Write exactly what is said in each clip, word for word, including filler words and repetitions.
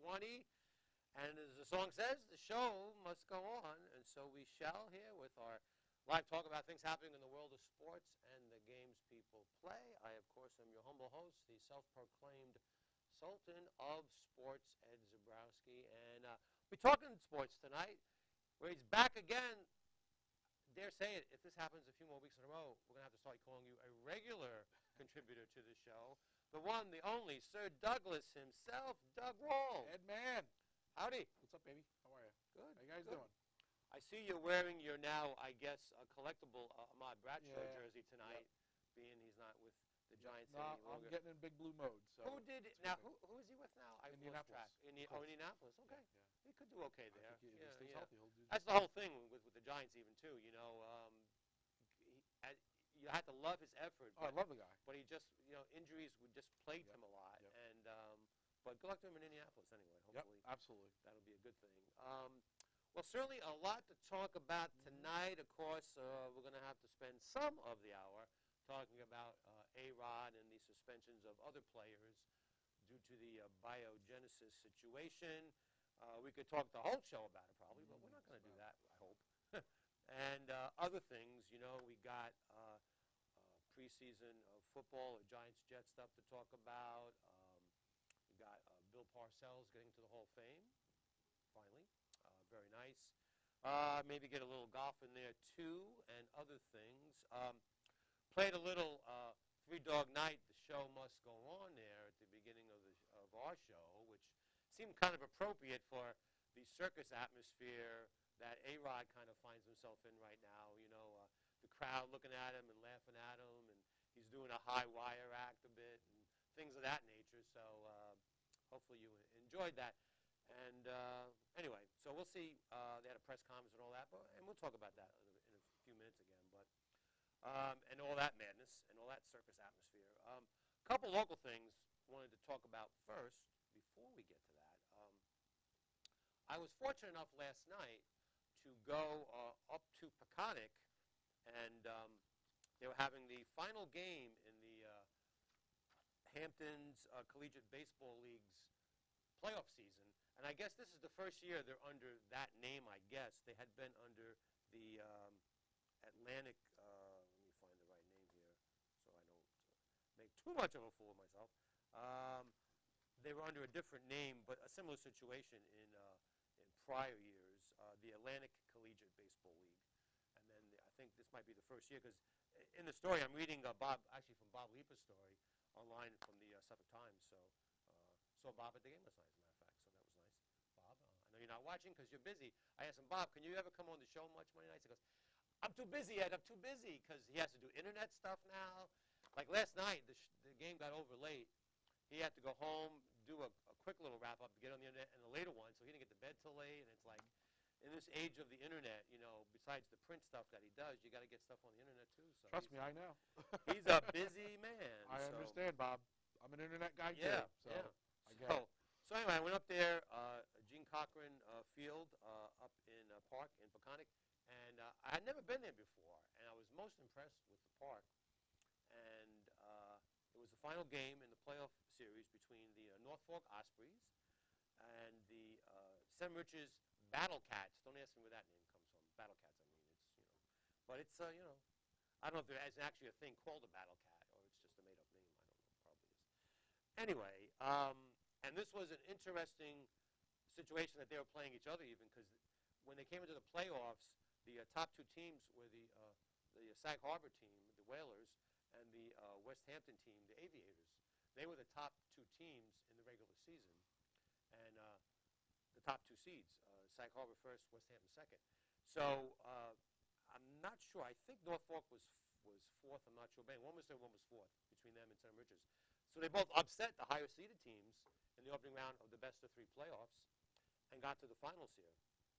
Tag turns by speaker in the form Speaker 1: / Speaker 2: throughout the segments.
Speaker 1: twenty. And as the song says, the show must go on. And so we shall here with our live talk about things happening in the world of sports and the games people play. I, of course, am your humble host, the self-proclaimed Sultan of Sports, Ed Zaborowski. And uh, we're talking sports tonight, where he's back again. Dare say it, if this happens a few more weeks in a row, we're going to have to start calling you a regular contributor to the show. The one, the only, Sir Douglas himself, Doug Wald.
Speaker 2: Ed Man.
Speaker 1: Howdy.
Speaker 2: What's up, baby? How are you?
Speaker 1: Good.
Speaker 2: How you guys
Speaker 1: good.
Speaker 2: doing?
Speaker 1: I see you're wearing your now, I guess, a collectible uh, Ahmad Bradshaw
Speaker 2: Yeah.
Speaker 1: jersey tonight,
Speaker 2: Yep.
Speaker 1: being he's not with the Giants
Speaker 2: No,
Speaker 1: any
Speaker 2: I'm
Speaker 1: longer.
Speaker 2: getting in big blue mode. So
Speaker 1: Who did it?
Speaker 2: it's
Speaker 1: Now,
Speaker 2: good.
Speaker 1: who, who is he with now? I lost
Speaker 2: Indianapolis.
Speaker 1: track. Indi-
Speaker 2: Of
Speaker 1: oh,
Speaker 2: course.
Speaker 1: Indianapolis. Okay.
Speaker 2: Yeah, yeah.
Speaker 1: He could do okay there.
Speaker 2: I think he, if
Speaker 1: yeah,
Speaker 2: he stays
Speaker 1: yeah.
Speaker 2: healthy, he'll do.
Speaker 1: That's the whole thing with, with the Giants even, too. You know, um, he, as, you had to love his effort.
Speaker 2: Oh, I
Speaker 1: but,
Speaker 2: love the guy.
Speaker 1: but he just, you know, injuries would just plagued
Speaker 2: Yep,
Speaker 1: him a lot.
Speaker 2: yep.
Speaker 1: And um, But good luck to him in Indianapolis anyway.
Speaker 2: Yep,
Speaker 1: Hopefully
Speaker 2: absolutely.
Speaker 1: that'll be a good thing. Um, well, certainly a lot to talk about tonight. Of course, uh, we're going to have to spend some of the hour talking about uh, A-Rod and the suspensions of other players due to the uh, biogenesis situation. Uh, we could talk the whole show about it probably, but we're not going to do that, I hope. and uh, other things, you know, we got uh, uh, preseason uh, football, or Giants-Jets stuff to talk about. Um, we got uh, Bill Parcells getting to the Hall of Fame, finally. Uh, very nice. Uh, maybe get a little golf in there, too, and other things. Um, played a little uh, Three Dog Night, The Show Must Go On there at the beginning of, the, of our show, which seemed kind of appropriate for the circus atmosphere that A-Rod kind of finds himself in right now. You know, uh, the crowd looking at him and laughing at him, and he's doing a high wire act a bit and things of that nature. So uh, hopefully you enjoyed that. And uh, anyway, so we'll see. Uh, they had a press conference and all that, but, and we'll talk about that in a, in a few minutes again. But um, and all that madness and all that circus atmosphere. A um, couple local things wanted to talk about first before we get to that. Um, I was fortunate enough last night to go uh, up to Peconic, and um, they were having the final game in the uh, Hamptons uh, Collegiate Baseball League's playoff season. And I guess this is the first year they're under that name, I guess. They had been under the um, Atlantic, uh, let me find the right name here so I don't uh, make too much of a fool of myself. Um, they were under a different name, but a similar situation in, uh, in prior years, uh, the Atlantic Collegiate Baseball League. And then the, I think this might be the first year, because in the story, I'm reading uh, Bob, actually from Bob Lipa's story online from the uh, Suffolk Times. So uh, saw Bob at the game last night, as a matter of fact, so that was nice. Bob, uh, I know you're not watching because you're busy. I asked him, Bob, can you ever come on the show much Monday nights? He goes, I'm too busy, Ed. I'm too busy, because he has to do internet stuff now. Like last night, the, sh the game got over late. He had to go home, do a, a quick little wrap-up, get on the internet, and a later one, so he didn't get to bed till late. And it's like, in this age of the internet, you know, besides the print stuff that he does, you got to get stuff on the internet, too. So
Speaker 2: Trust me, I know.
Speaker 1: He's a busy man.
Speaker 2: I
Speaker 1: so.
Speaker 2: understand, Bob. I'm an internet guy,
Speaker 1: Yeah,
Speaker 2: too. So
Speaker 1: yeah.
Speaker 2: I get
Speaker 1: So,
Speaker 2: it.
Speaker 1: so anyway, I went up there, uh, Gene Cochran uh, Field uh, up in uh, Park in Peconic, and uh, I had never been there before, and I was most impressed with the park. And uh, it was the final game in the playoff series between the uh, North Fork Ospreys and the uh, Sem Rich's Battle Cats. Don't ask me where that name comes from. Battle Cats, I mean, it's, you know. But it's, uh, you know, I don't know if there is actually a thing called a Battle Cat, or it's just a made-up name. I don't know. Probably is. Anyway, um, and this was an interesting situation that they were playing each other even, because when they came into the playoffs, the uh, top two teams were the, uh, the Sag Harbor team, the Whalers, and the uh, West Hampton team, the Aviators. They were the top two teams in the regular season, and uh, the top two seeds, uh, Sag Harbor first, West Hampton second. So uh, I'm not sure. I think North Fork was was fourth. I'm not sure. But one was third, one was fourth between them and Sam Richards. So they both upset the higher seeded teams in the opening round of the best of three playoffs and got to the finals here.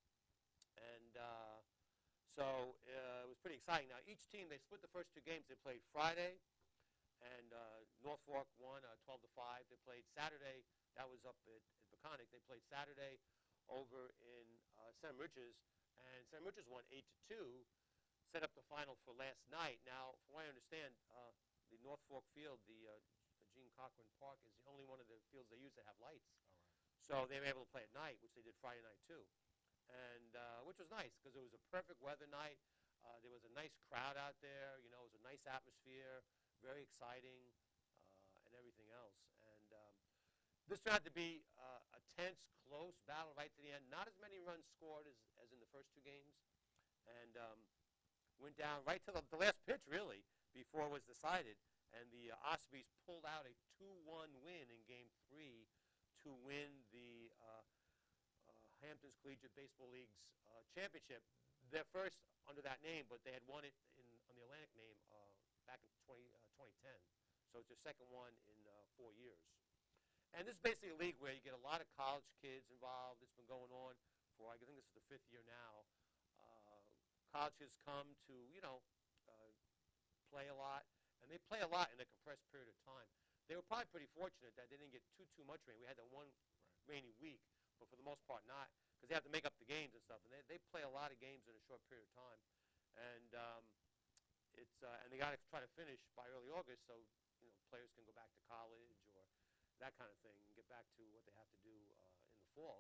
Speaker 1: And uh, so uh, it was pretty exciting. Now, each team, they split the first two games. They played Friday, and uh, North Fork won uh, twelve to five. They played Saturday. That was up at, at Peconic. They played Saturday over in uh, Sam Richards, and Sam Richards won eight to two, set up the final for last night. Now, from what I understand, uh, the North Fork field, the uh, Gene Cochran Park, is the only one of the fields they use that have lights. So they were able to play at night, which they did Friday night too, and uh, which was nice because it was a perfect weather night. Uh, there was a nice crowd out there. You know, it was a nice atmosphere, very exciting, uh, and everything else. And um, this turned out to be uh, a tense, close battle right to the end. Not as many runs scored as, as in the first two games, and um, went down right to the, the last pitch, really, before it was decided. And the uh, Ospreys pulled out a two one win in Game three to win the uh, uh, Hamptons Collegiate Baseball League's uh, championship. Their first under that name, but they had won it in, on the Atlantic name uh, back in twenty, uh, twenty ten. So it's their second one in uh, four years. And this is basically a league where you get a lot of college kids involved. It's been going on for, I think this is the fifth year now. Uh, college kids come to, you know, uh, play a lot. And they play a lot in a compressed period of time. They were probably pretty fortunate that they didn't get too, too much rain. We had that one rainy week, but for the most part not, because they have to make up the games and stuff. And they, they play a lot of games in a short period of time. And um, it's uh, and they got to try to finish by early August so you know players can go back to college or that kind of thing and get back to what they have to do uh, in the fall.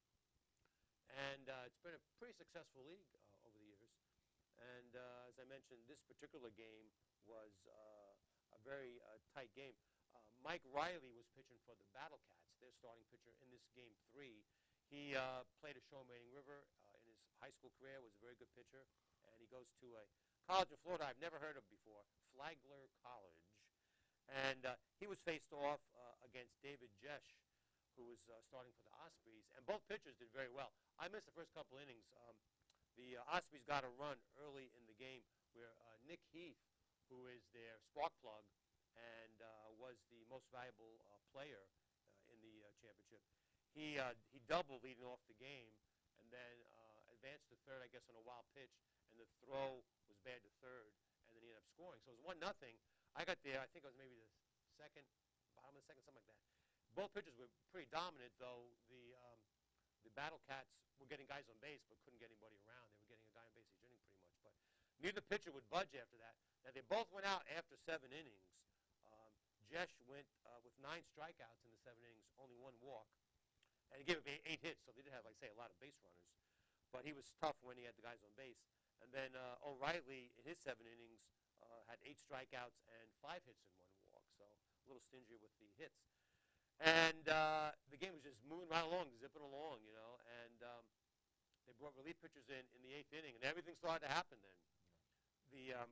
Speaker 1: And uh, it's been a pretty successful league uh, over the years. And uh, as I mentioned, this particular game was uh, a very uh, tight game. Uh, Mike Riley was pitching for the Battle Cats, their starting pitcher in this game three. He uh, played at Shawming River uh, in his high school career, was a very good pitcher, and he goes to a college in Florida I've never heard of before, Flagler College. And uh, he was faced off uh, against David Jesh, who was uh, starting for the Ospreys, and both pitchers did very well. I missed the first couple innings. Um, the uh, Ospreys got a run early in the game where uh, Nick Heath, who is their spark plug and uh, was the most valuable uh, player uh, in the uh, championship, he uh, he doubled leading off the game and then uh, advanced to third, I guess, on a wild pitch, and the throw was bad to third, and then he ended up scoring. So it was one nothing. I got there, I think it was maybe the second, bottom of the second, something like that. Both pitchers were pretty dominant, though. The um, the Battle Cats were getting guys on base but couldn't get anybody around. They were getting a guy on base each inning pretty much. But neither pitcher would budge after that. Now, they both went out after seven innings. Um, Jesh went uh, with nine strikeouts in the seven innings, only one walk. And he gave up eight, eight hits, so they did have, like I say, a lot of base runners. But he was tough when he had the guys on base. And then uh, O'Reilly, in his seven innings, uh, had eight strikeouts and five hits and one walk. So a little stingy with the hits. And uh, the game was just moving right along, zipping along, you know. And um, they brought relief pitchers in in the eighth inning, and everything started to happen then. The um,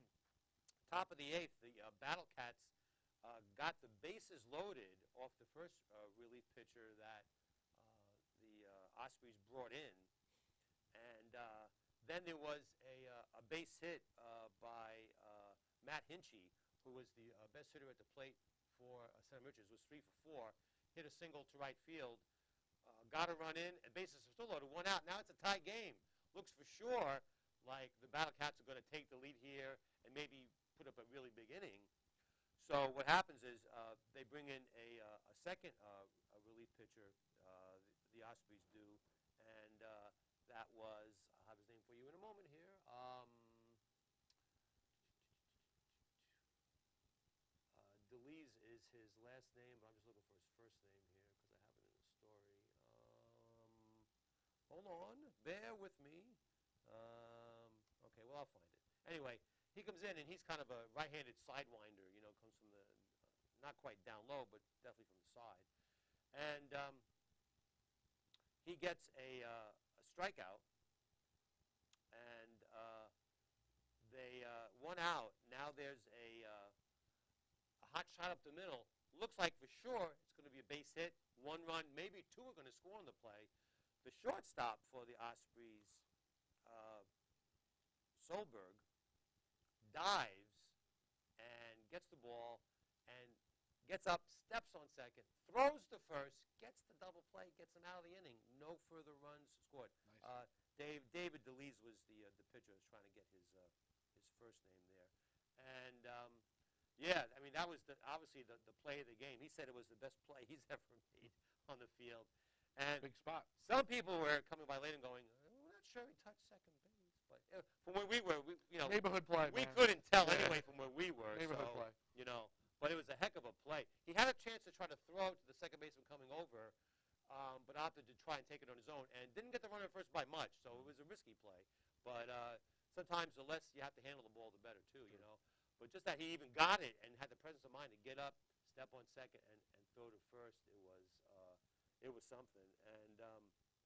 Speaker 1: top of the eighth, the uh, Battle Cats uh, got the bases loaded off the first uh, relief pitcher that uh, the uh, Ospreys brought in. And uh, then there was a, uh, a base hit uh, by uh, Matt Hinchy, who was the uh, best hitter at the plate for uh, Senator Richards, was three for four, hit a single to right field, uh, got a run in, and bases are still loaded, one out. Now it's a tie game. Looks for sure like the Battle Cats are going to take the lead here and maybe put up a really big inning. So what happens is uh, they bring in a, uh, a second uh, a relief pitcher, uh, the, the Ospreys do, and uh, that was, I'll have his name for you in a moment here. Um, DeLees is his last name, but I'm just looking for his first name here because I have it in the story. Um, hold on, bear with me. Um, okay, well, I'll find it. Anyway, he comes in, and he's kind of a right-handed sidewinder, you know, comes from the, uh, not quite down low, but definitely from the side. And um, he gets a, uh, a strikeout, and uh, they, uh, one out. Now there's a... Uh, hot shot up the middle. Looks like for sure it's going to be a base hit. One run, maybe two are going to score on the play. The shortstop for the Ospreys, uh, Solberg, dives and gets the ball and gets up, steps on second, throws to first, gets the double play, gets him out of the inning. No further runs scored.
Speaker 2: Nice.
Speaker 1: Uh, Dave, David DeLees was the uh, the pitcher who was trying to get his uh, his first name there. And um, yeah, I mean, that was the, obviously the, the play of the game. He said it was the best play he's ever made on the field. And
Speaker 2: Big spot.
Speaker 1: some people were coming by later and going, we're not sure he touched second base. But uh, from where we were, we, you know,
Speaker 2: Neighborhood play,
Speaker 1: we
Speaker 2: man.
Speaker 1: couldn't tell
Speaker 2: Yeah.
Speaker 1: anyway from where we were.
Speaker 2: Neighborhood
Speaker 1: so,
Speaker 2: play.
Speaker 1: You know, but it was a heck of a play. He had a chance to try to throw to the second baseman coming over, um, but opted to try and take it on his own and didn't get the runner at first by much, so it was a risky play. But uh, sometimes the less you have to handle the ball, the better, too, you know. But just that he even got it and had the presence of mind to get up, step on second, and, and throw to first, it was uh, it was something. And um,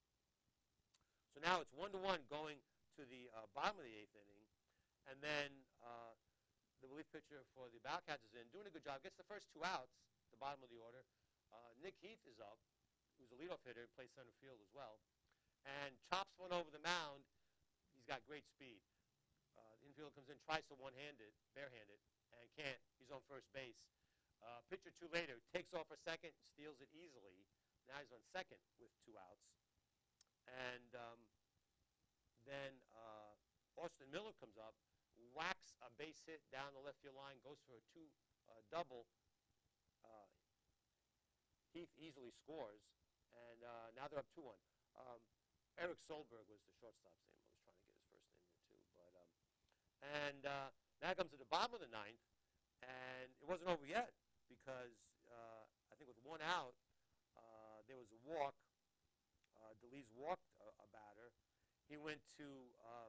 Speaker 1: so now it's one to one going to the uh, bottom of the eighth inning, and then uh, the relief pitcher for the Bobcats is in, doing a good job, gets the first two outs, the bottom of the order. Uh, Nick Heath is up, who's a leadoff hitter, plays center field as well, and chops one over the mound. He's got great speed. Uh, the infielder comes in, tries to one-handed, barehanded, and can't. He's on first base. Uh, pitcher two later takes off for second, steals it easily. Now he's on second with two outs. And um, then uh, Austin Miller comes up, whacks a base hit down the left field line, goes for a two uh, double. Uh, Heath easily scores, and uh, now they're up two one. Um, Eric Solberg was the shortstop's name. I was trying to get his first name here, too. But um, and uh, now it comes to the bottom of the ninth, and it wasn't over yet because uh, I think with one out, uh, there was a walk. Uh, DeLees walked a, a batter. He went to, um,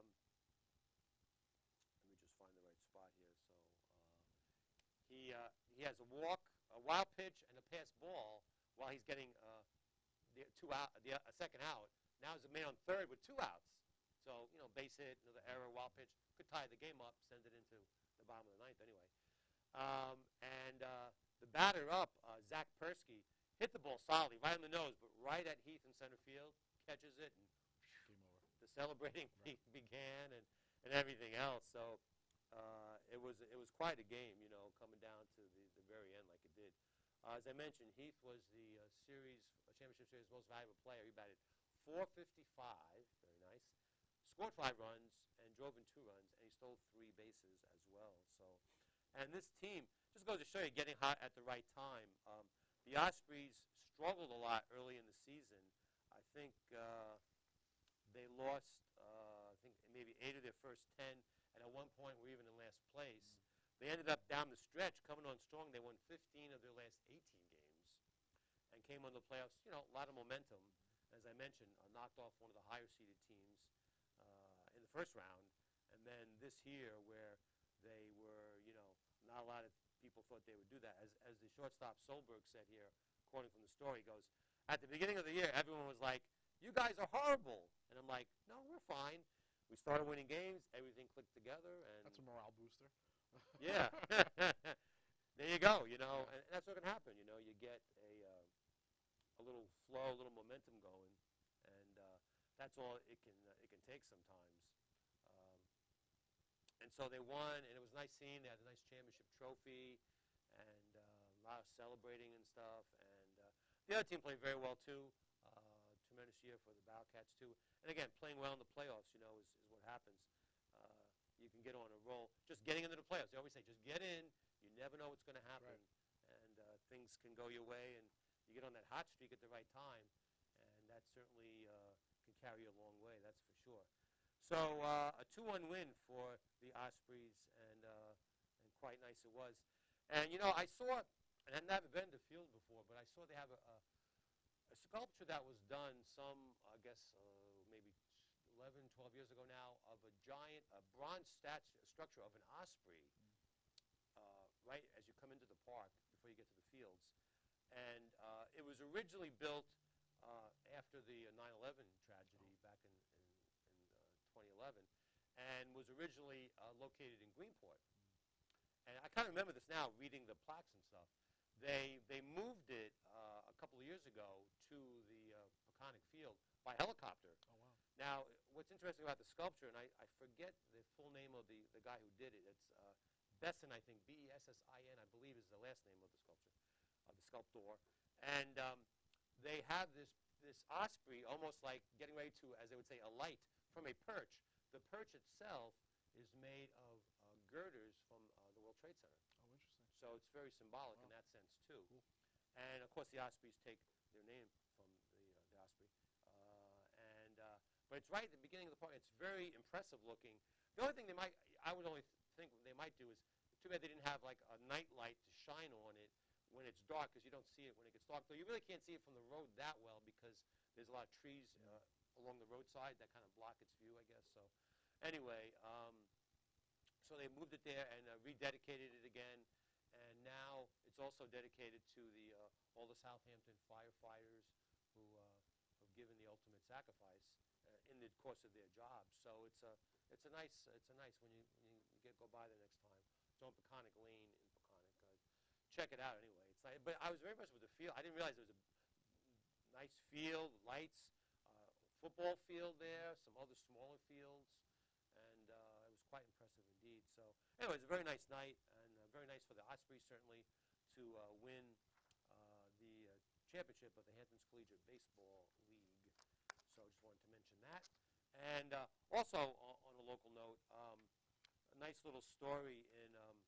Speaker 1: let me just find the right spot here. So uh, he uh, he has a walk, a wild pitch, and a pass ball while he's getting uh, the two out, the uh, second out. Now he's a man on third with two outs. So, you know, base hit, another error, wild pitch, could tie the game up, send it into the bottom of the ninth anyway. Um, and uh, the batter up, uh, Zach Persky, hit the ball solidly, right on the nose, but right at Heath in center field, catches it, and whew,
Speaker 2: Game over.
Speaker 1: the celebrating
Speaker 2: Right.
Speaker 1: began and, and everything else. So uh, it was it was quite a game, you know, coming down to the, the very end like it did. Uh, as I mentioned, Heath was the uh, series, uh, championship series most valuable player. He batted four fifty-five, very nice, scored five runs, and drove in two runs, and he stole three bases as well. So, and this team just goes to show you getting hot at the right time. Um, the Ospreys struggled a lot early in the season. I think uh, they lost, uh, I think maybe eight of their first ten, and at one point were even in last place. They ended up down the stretch, coming on strong. They won fifteen of their last eighteen games and came on the playoffs, you know, a lot of momentum. As I mentioned, uh, knocked off one of the higher-seeded teams uh, in the first round. And then this year where they were, you know, not a lot of people thought they would do that. As, as the shortstop Solberg said here, quoting from the story, he goes, at the beginning of the year, everyone was like, you guys are horrible. And I'm like, no, we're fine. We started winning games. Everything clicked together. And
Speaker 2: That's a morale booster.
Speaker 1: yeah. There you go, you know, and that's what can happen, you know. You get a uh, a little flow, a little momentum going, and uh, that's all it can uh, it can take sometimes. Um, and so they won, and it was nice seeing. They had a nice championship trophy, and uh, a lot of celebrating and stuff. And uh, the other team played very well too. Uh, tremendous year for the Bobcats too. And again, playing well in the playoffs, you know, is, is what happens. Uh, you can get on a roll. Just getting into the playoffs. They always say, just get in. You never know what's going to happen. Right. And uh, things can go your way, and you get on that hot streak at the right time, and that certainly uh, can carry you a long way, that's for sure. So uh, a two one win for the Ospreys, and, uh, and quite nice it was. And, you know, I saw, and I've never been to the field before, but I saw they have a, a, a sculpture that was done some, I guess, uh, maybe eleven, twelve years ago now, of a giant, a bronze statue, structure of an osprey, uh, right as you come into the park before you get to the fields. And uh, it was originally built uh, after the nine eleven tragedy back in, in, in uh, twenty eleven, and was originally uh, located in Greenport. And I kind of remember this now, reading the plaques and stuff. They they moved it uh, a couple of years ago to the uh, Peconic Field by helicopter.
Speaker 2: Oh, wow.
Speaker 1: Now, what's interesting about the sculpture, and I, I forget the full name of the, the guy who did it. It's uh, Bessin, I think, B E S S I N, I believe is the last name of the sculpture, of the sculptor. And um, they have this, this osprey almost like getting ready to, as they would say, alight from a perch. The perch itself is made of uh, girders from uh, the World Trade Center.
Speaker 2: Oh, interesting.
Speaker 1: So it's very symbolic
Speaker 2: Wow.
Speaker 1: in that sense, too.
Speaker 2: Cool.
Speaker 1: And, of course, the ospreys take their name from the, uh, the osprey. Uh, and, uh, but it's right at the beginning of the park. It's very impressive looking. The only thing they might, I would only think they might do is, too bad they didn't have like a night light to shine on it when it's dark, because you don't see it when it gets dark. Though you really can't see it from the road that well because there's a lot of trees uh, along the roadside that kind of block its view, I guess. So anyway, um, so they moved it there and uh, rededicated it again. And now it's also dedicated to the uh, all the Southampton firefighters who uh, have given the ultimate sacrifice uh, in the course of their job. So it's a it's a nice it's a nice when you when you get go by there next time. It's on Peconic Lane in Peconic. Uh, check it out anyway. It's nice, but I was very impressed with the field. I didn't realize there was a nice field, lights, uh, football field there, some other smaller fields, and uh, it was quite impressive indeed. So anyway, it was a very nice night, and uh, very nice for the Ospreys certainly to uh, win uh, the uh, championship of the Hamptons Collegiate Baseball League. So I just wanted to mention that. And uh, also on, on a local note, um, a nice little story in um,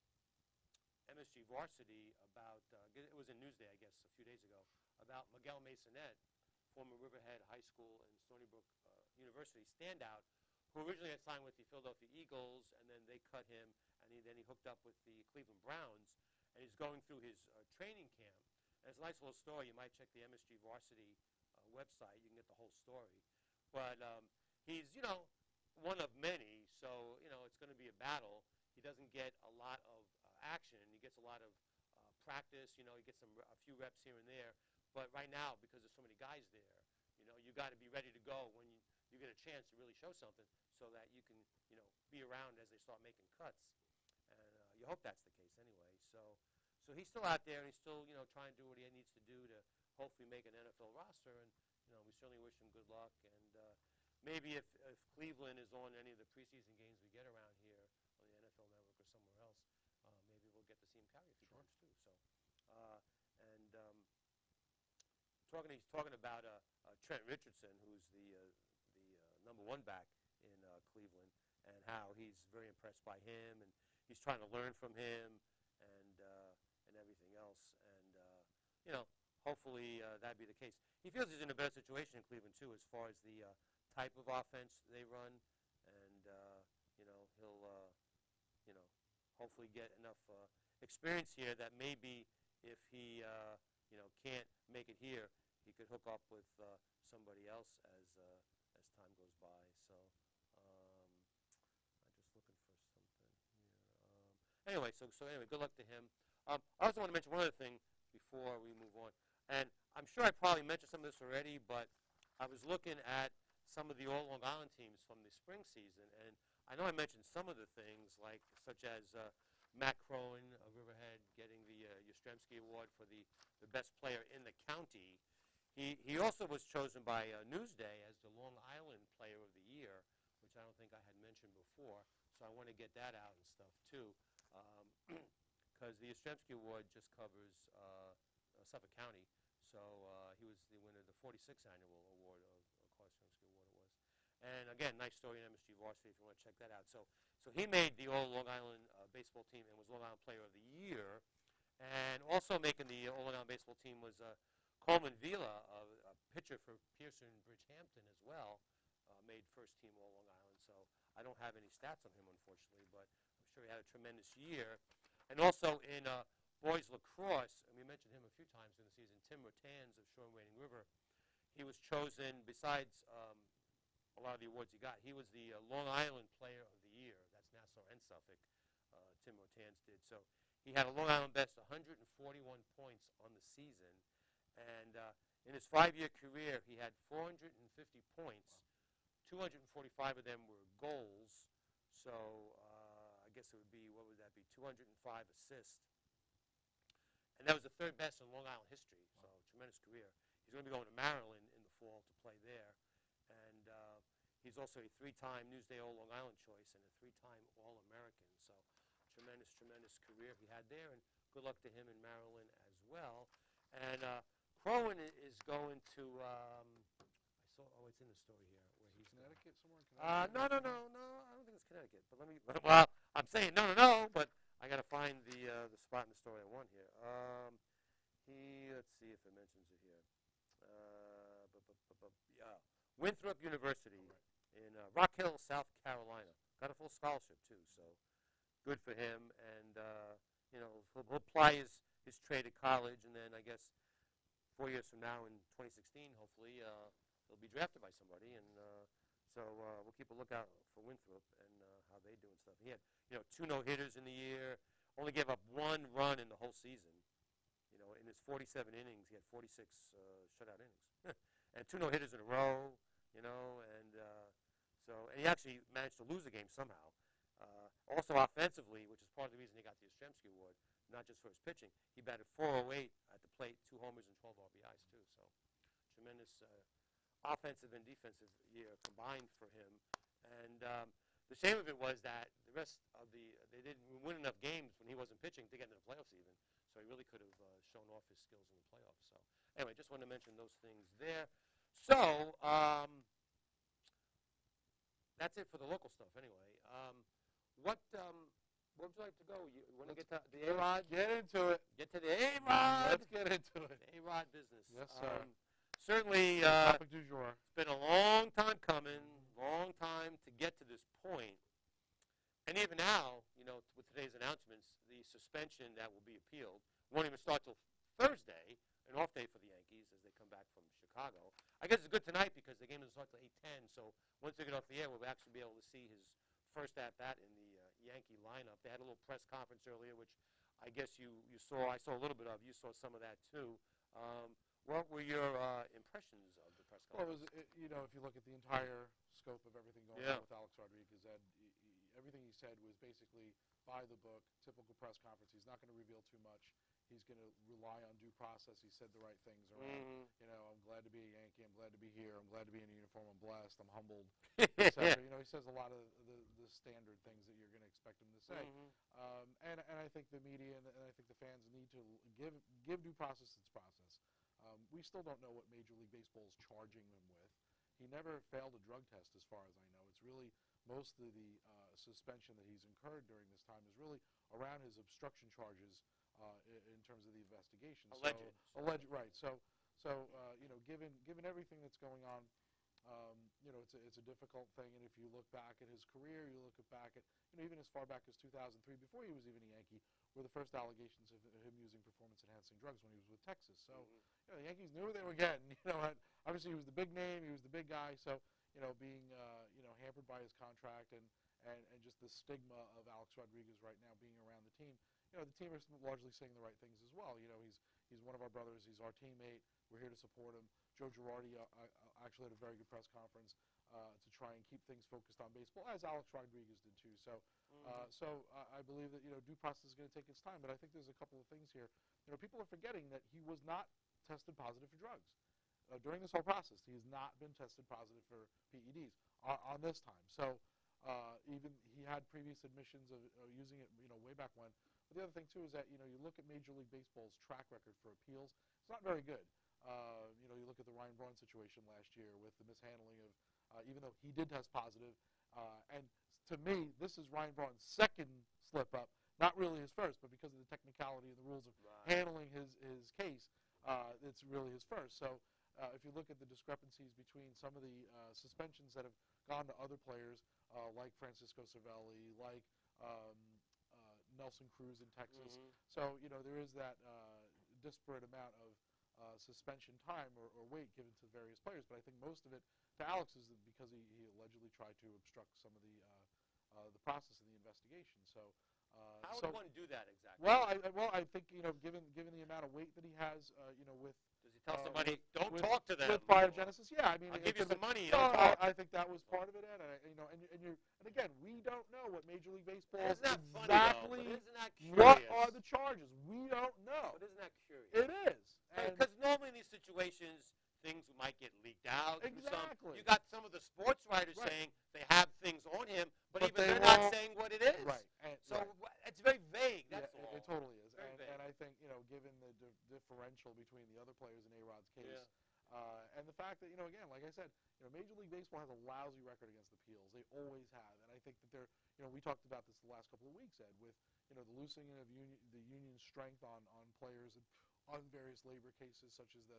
Speaker 1: M S G Varsity about, uh, it was in Newsday, I guess, a few days ago, about Miguel Masonette, former Riverhead High School and Stony Brook uh, University standout, who originally had signed with the Philadelphia Eagles, and then they cut him, and he, then he hooked up with the Cleveland Browns, and he's going through his uh, training camp. And it's a nice little story. You might check the M S G Varsity uh, website. You can get the whole story. But um, he's, you know, one of many, so, you know, it's going to be a battle. He doesn't get a lot of uh, action. He gets a lot of uh, practice. You know, he gets some, a few reps here and there. But right now, because there's so many guys there, you know, you got to be ready to go when you, you get a chance to really show something so that you can, you know, be around as they start making cuts. And uh, you hope that's the case anyway. So, so he's still out there, and he's still, you know, trying to do what he needs to do to hopefully make an N F L roster. And, you know, we certainly wish him good luck. And uh, maybe if, if Cleveland is on any of the preseason games we get around here on the N F L Network or somewhere else, uh, maybe we'll get to see him carry a few
Speaker 2: Sure.
Speaker 1: times too. So, uh, and um, talking, he's talking about uh, uh, Trent Richardson, who's the uh, the uh, number one back in uh, Cleveland, and how he's very impressed by him, and he's trying to learn from him, and uh, and everything else. And uh, you know, hopefully uh, that'd be the case. He feels he's in a better situation in Cleveland too, as far as the uh, type of offense they run, and uh, you know, he'll uh, you know, hopefully get enough uh, experience here that maybe if he uh, you know, can't make it here, he could hook up with uh, somebody else as uh, as time goes by. So um, I'm just looking for something here. Um, anyway, so so anyway, good luck to him. Um, I also want to mention one other thing before we move on, and I'm sure I probably mentioned some of this already, but I was looking at some of the All Long Island teams from the spring season, and I know I mentioned some of the things, like such as uh, Matt Crowan of Riverhead getting the uh, Yastrzemski Award for the, the best player in the county. He, he also was chosen by uh, Newsday as the Long Island Player of the Year, which I don't think I had mentioned before, so I want to get that out and stuff too, because um, the Yastrzemski Award just covers uh, uh, Suffolk County, so uh, he was the winner of the forty-sixth annual award of uh, Yastrzemski Award it was. And again, nice story in M S G Varsity if you want to check that out. So, so he made the All Long Island uh, baseball team and was Long Island Player of the Year, and also making the All Long Island baseball team was uh, Coleman Vila, a, a pitcher for Pearson Bridgehampton as well, uh, made first team All Long Island. So I don't have any stats on him, unfortunately, but I'm sure he had a tremendous year. And also in uh, boys lacrosse, and we mentioned him a few times in the season, Tim Ratans of Shore and Wading River. He was chosen, besides um, a lot of the awards he got, he was the uh, Long Island Player of the Year. That's Nassau and Suffolk, uh, Tim Ratans did. So he had a Long Island best one hundred forty-one points on the season. And uh, in his five-year career, he had four hundred fifty points. two hundred forty-five of them were goals. So uh, I guess it would be, what would that be, two hundred five assists. And that was the third best in Long Island history. So tremendous career. He's going to be going to Maryland in the fall to play there. And uh, he's also a three-time Newsday All Long Island choice and a three-time All-American. So tremendous, tremendous career he had there. And good luck to him in Maryland as well. And uh, Crowan is going to, um, I saw, oh, it's in the story here. Where he's
Speaker 2: Connecticut, somewhere in
Speaker 1: uh,
Speaker 2: Connecticut?
Speaker 1: no, no, no, no, I don't think it's Connecticut. But let me, well, I'm saying no, no, no, but I got to find the uh, the spot in the story I want here. Um, he, let's see if it mentions it here. Uh, bu- bu- bu- bu- yeah. Winthrop University in uh, Rock Hill, South Carolina. Got a full scholarship, too, so good for him. And, uh, you know, he'll, he'll apply his, his trade at college, and then I guess four years from now in twenty sixteen, hopefully, uh, he'll be drafted by somebody. And uh, so uh, we'll keep a lookout for Winthrop and uh, how they do and stuff. He had, you know, two no-hitters in the year, only gave up one run in the whole season. You know, in his forty-seven innings, he had forty-six uh, shutout innings. And two no-hitters in a row, you know, and uh, so, and he actually managed to lose the game somehow. Uh, also offensively, which is part of the reason he got the Yastrzemski Award, not just for his pitching, he batted four oh eight at the plate, two homers and twelve R B Is too. So tremendous uh, offensive and defensive year combined for him. And um, the shame of it was that the rest of the they didn't win enough games when he wasn't pitching to get into the playoffs even. So he really could have uh, shown off his skills in the playoffs. So anyway, just wanted to mention those things there. So um, that's it for the local stuff anyway. Um, what um, where would you like to go? You want to get to the A-Rod?
Speaker 2: Get into it.
Speaker 1: Get to the A-Rod.
Speaker 2: Let's get into it.
Speaker 1: A-Rod business.
Speaker 2: Yes, sir.
Speaker 1: Um, certainly, uh,
Speaker 2: Topic du jour.
Speaker 1: it's been a long time coming, long time to get to this point. And even now, you know, with today's announcements, the suspension that will be appealed won't even start till Thursday, an off day for the Yankees as they come back from Chicago. I guess it's good tonight because the game doesn't start till eight ten, so once they get off the air, we'll actually be able to see his first at-bat in the uh, Yankee lineup. They had a little press conference earlier, which I guess you, you saw. I saw a little bit of. You saw some of that, too. Um, what were your uh, impressions of the press
Speaker 2: Well,
Speaker 1: conference?
Speaker 2: it was, it, you know, if you look at the entire scope of everything going
Speaker 1: Yeah.
Speaker 2: on with Alex Rodriguez, Ed, he, he, everything he said was basically by the book, typical press conference. He's not going to reveal too much. He's going to rely on due process. He said the right things around,
Speaker 1: Mm-hmm.
Speaker 2: you know, I'm glad to be a Yankee. I'm glad to be here. I'm glad to be in a uniform. I'm blessed. I'm humbled, et cetera. You know, he says a lot of the, the standard things that you're going to expect him to say.
Speaker 1: Mm-hmm.
Speaker 2: Um, and, and I think the media and, and I think the fans need to give give due process its process. Um, we still don't know what Major League Baseball is charging him with. He never failed a drug test, as far as I know. It's really most of the uh, suspension that he's incurred during this time is really around his obstruction charges uh, in, in terms of the investigation.
Speaker 1: Alleged.
Speaker 2: So, alleged, right? So, so uh, you know, given given everything that's going on, um, you know, it's a, it's a difficult thing. And if you look back at his career, you look back at, you know, even as far back as two thousand three, before he was even a Yankee, were the first allegations of him using performance-enhancing drugs when he was with Texas. So,
Speaker 1: Mm-hmm.
Speaker 2: you know, the Yankees knew what they were getting. You know, obviously he was the big name, he was the big guy. So, you know, being uh, you know hampered by his contract and, and and just the stigma of Alex Rodriguez right now being around the team. You know, the team is largely saying the right things as well. You know, he's he's one of our brothers. He's our teammate. We're here to support him. Joe Girardi uh, uh, actually had a very good press conference uh, to try and keep things focused on baseball, as Alex Rodriguez did too. So, uh, so uh, I believe that you know due process is going to take its time. But I think there's a couple of things here. You know, people are forgetting that he was not tested positive for drugs uh, during this whole process. He has not been tested positive for P E Ds on, on this time. So. Uh, even he had previous admissions of uh, using it, you know, way back when. But the other thing too is that you know you look at Major League Baseball's track record for appeals; it's not very good. Uh, you know, you look at the Ryan Braun situation last year with the mishandling of, uh, even though he did test positive, uh, and to me, this is Ryan Braun's second slip up, not really his first, but because of the technicality and the rules of
Speaker 1: Right.
Speaker 2: handling his his case, uh, it's really his first. So. Uh, if you look at the discrepancies between some of the uh, suspensions that have gone to other players, uh, like Francisco Cervelli, like um, uh, Nelson Cruz in Texas,
Speaker 1: Mm-hmm.
Speaker 2: so you know there is that uh, disparate amount of uh, suspension time or, or weight given to various players. But I think most of it to Alex is because he, he allegedly tried to obstruct some of the uh, uh, the process of the investigation. So. Uh,
Speaker 1: How would
Speaker 2: so,
Speaker 1: one do that exactly?
Speaker 2: well, I, I- well, I think you know, given given the amount of weight that he has, uh, you know, with
Speaker 1: Does he tell
Speaker 2: uh,
Speaker 1: somebody,
Speaker 2: with-
Speaker 1: don't
Speaker 2: with-
Speaker 1: talk to them?
Speaker 2: with biogenesis, yeah, I mean,
Speaker 1: I'll
Speaker 2: it
Speaker 1: give you
Speaker 2: could
Speaker 1: some money.
Speaker 2: be-
Speaker 1: Don't
Speaker 2: no, I,
Speaker 1: talk.
Speaker 2: I think that was part of it, Ed. I, you know, and and you and again, we don't know what Major League Baseball
Speaker 1: Isn't that funny,
Speaker 2: exactly.
Speaker 1: though? But isn't that curious?
Speaker 2: What are the charges? We don't know.
Speaker 1: But isn't that curious?
Speaker 2: It is. And
Speaker 1: Because normally in these situations, things might get leaked out. through Some,
Speaker 2: Exactly.
Speaker 1: you got some of the sports writers
Speaker 2: Right.
Speaker 1: saying they have things on him, but,
Speaker 2: But
Speaker 1: even
Speaker 2: they
Speaker 1: they're not
Speaker 2: won't-
Speaker 1: saying what it is.
Speaker 2: right. And,
Speaker 1: So
Speaker 2: right.
Speaker 1: wh- it's very vague.
Speaker 2: Yeah,
Speaker 1: That's
Speaker 2: it,
Speaker 1: all.
Speaker 2: it totally is.
Speaker 1: Very
Speaker 2: And,
Speaker 1: vague.
Speaker 2: and I think, you know, given the di- differential between the other players in A-Rod's case,
Speaker 1: Yeah.
Speaker 2: uh, and the fact that, you know, again, like I said, you know, Major League Baseball has a lousy record against appeals. They always have. And I think that they're, you know, we talked about this the last couple of weeks, Ed, with, you know, the loosening of union, the union's strength on, on players and on various labor cases such as this.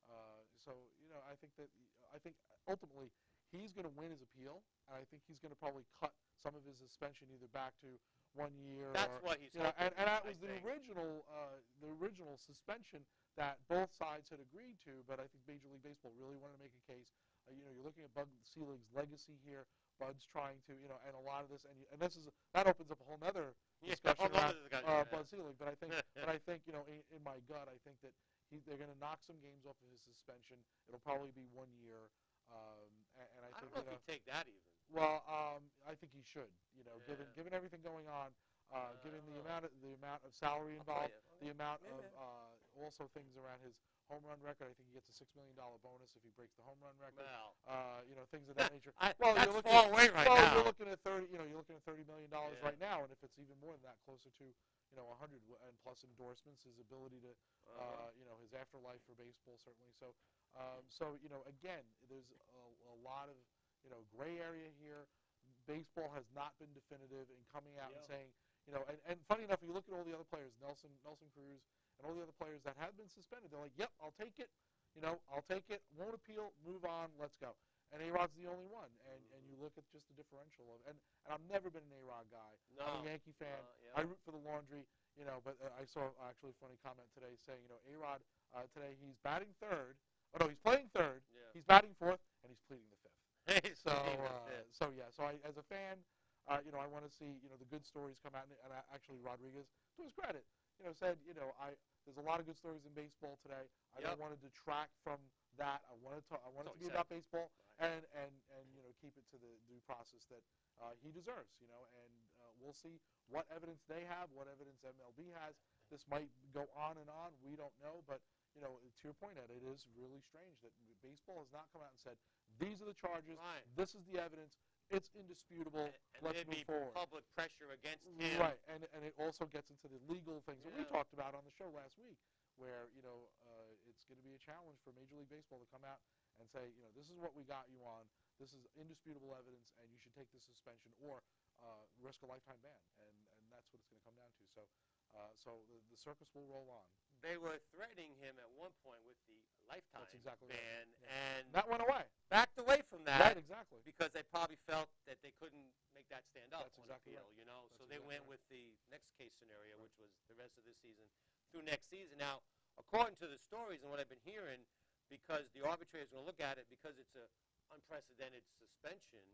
Speaker 2: Uh, so you know, I think that I think ultimately he's going to win his appeal, and I think he's going to probably cut some of his suspension either back to one year.
Speaker 1: That's
Speaker 2: or,
Speaker 1: what he's
Speaker 2: you know,
Speaker 1: hoping.
Speaker 2: and, and that
Speaker 1: I
Speaker 2: was the
Speaker 1: think.
Speaker 2: original uh, the original suspension that both sides had agreed to, but I think Major League Baseball really wanted to make a case. Uh, you know, you're looking at Bud Selig's legacy here. Bud's trying to, you know, and a lot of this, and, and this is that opens up a whole other discussion
Speaker 1: yeah,
Speaker 2: around
Speaker 1: discussion,
Speaker 2: uh,
Speaker 1: yeah.
Speaker 2: Bud Selig. But I think, but I think, you know, in, in my gut, I think that he, they're going to knock some games off of his suspension. It'll probably be one year, um, and, and I
Speaker 1: I
Speaker 2: think,
Speaker 1: don't know
Speaker 2: you
Speaker 1: if
Speaker 2: know,
Speaker 1: he'd take that even.
Speaker 2: well, um, I think he should. You know,
Speaker 1: Yeah.
Speaker 2: given given everything going on, uh,
Speaker 1: Uh,
Speaker 2: given the
Speaker 1: I don't know.
Speaker 2: amount of the amount of salary
Speaker 1: I'll play
Speaker 2: involved,
Speaker 1: it.
Speaker 2: the amount
Speaker 1: Yeah,
Speaker 2: of
Speaker 1: yeah.
Speaker 2: uh, also things around his home run record. I think he gets a six million dollar bonus if he breaks the home run record.
Speaker 1: Well,
Speaker 2: Uh, you know, things of that nature.
Speaker 1: I,
Speaker 2: Well,
Speaker 1: that's
Speaker 2: you're looking
Speaker 1: far
Speaker 2: at,
Speaker 1: away right
Speaker 2: well,
Speaker 1: now.
Speaker 2: you're looking at thirty. You know, you're looking at thirty million dollars
Speaker 1: Yeah.
Speaker 2: right now, and if it's even more than that, closer to you know a hundred and plus endorsements, his ability to,
Speaker 1: Uh-huh.
Speaker 2: uh, you know, his afterlife for baseball certainly. So, um, so you know, again, there's a, a lot of you know gray area here. Baseball has not been definitive in coming out and
Speaker 1: Yeah.
Speaker 2: saying, you know, and, and funny enough, you look at all the other players, Nelson, Nelson Cruz, and all the other players that have been suspended. They're like, yep, I'll take it. You know, I'll take it. Won't appeal. Move on. Let's go. And A-Rod's the only one. And and you look at just the differential of, and, and I've never been an A-Rod guy.
Speaker 1: No.
Speaker 2: I'm a Yankee fan.
Speaker 1: Uh, yeah.
Speaker 2: I root for the Laundry. You know, but uh, I saw actually a funny comment today saying, you know, A-Rod uh, today he's batting third. Oh no, he's playing third.
Speaker 1: Yeah.
Speaker 2: He's batting fourth, and he's pleading the fifth.
Speaker 1: He's
Speaker 2: So,
Speaker 1: pleading the
Speaker 2: uh,
Speaker 1: fifth.
Speaker 2: so yeah. So I, as a fan, uh, you know, I want to see you know the good stories come out. And, and I, actually, Rodriguez, to his credit, you know, said, you know, I there's a lot of good stories in baseball today. I
Speaker 1: Yep.
Speaker 2: don't want to detract from that. I want to talk, I want it
Speaker 1: That's
Speaker 2: to be
Speaker 1: what he
Speaker 2: about baseball,
Speaker 1: Right.
Speaker 2: and, and and you know keep it to the due process that uh, he deserves. You know, and uh, we'll see what evidence they have, what evidence M L B has. This might go on and on. We don't know, but you know, to your point, Ed, it is really strange that baseball has not come out and said these are the charges.
Speaker 1: Right.
Speaker 2: This is the evidence. It's indisputable.
Speaker 1: And, and
Speaker 2: Let's
Speaker 1: there'd
Speaker 2: move
Speaker 1: be
Speaker 2: forward.
Speaker 1: public pressure against him.
Speaker 2: Right, and and it also gets into the legal things that we
Speaker 1: Yeah.
Speaker 2: talked about on the show last week, where you know uh, it's going to be a challenge for Major League Baseball to come out and say, you know, this is what we got you on. This is indisputable evidence, and you should take the suspension or uh, risk a lifetime ban, and and that's what it's going to come down to. So, uh, so the, the circus will roll on.
Speaker 1: They were threatening him at one point with the lifetime
Speaker 2: That's exactly
Speaker 1: ban,
Speaker 2: right. Yeah.
Speaker 1: and
Speaker 2: That went away.
Speaker 1: backed away from that.
Speaker 2: Right, exactly.
Speaker 1: Because they probably felt that they couldn't make that stand up
Speaker 2: That's
Speaker 1: on
Speaker 2: exactly
Speaker 1: appeal,
Speaker 2: right.
Speaker 1: you know.
Speaker 2: That's
Speaker 1: so they
Speaker 2: exactly
Speaker 1: went
Speaker 2: right.
Speaker 1: with the next case scenario, which was the rest of this season through next season. Now, according to the stories and what I've been hearing, because the arbitrators are going to look at it, because it's a unprecedented suspension,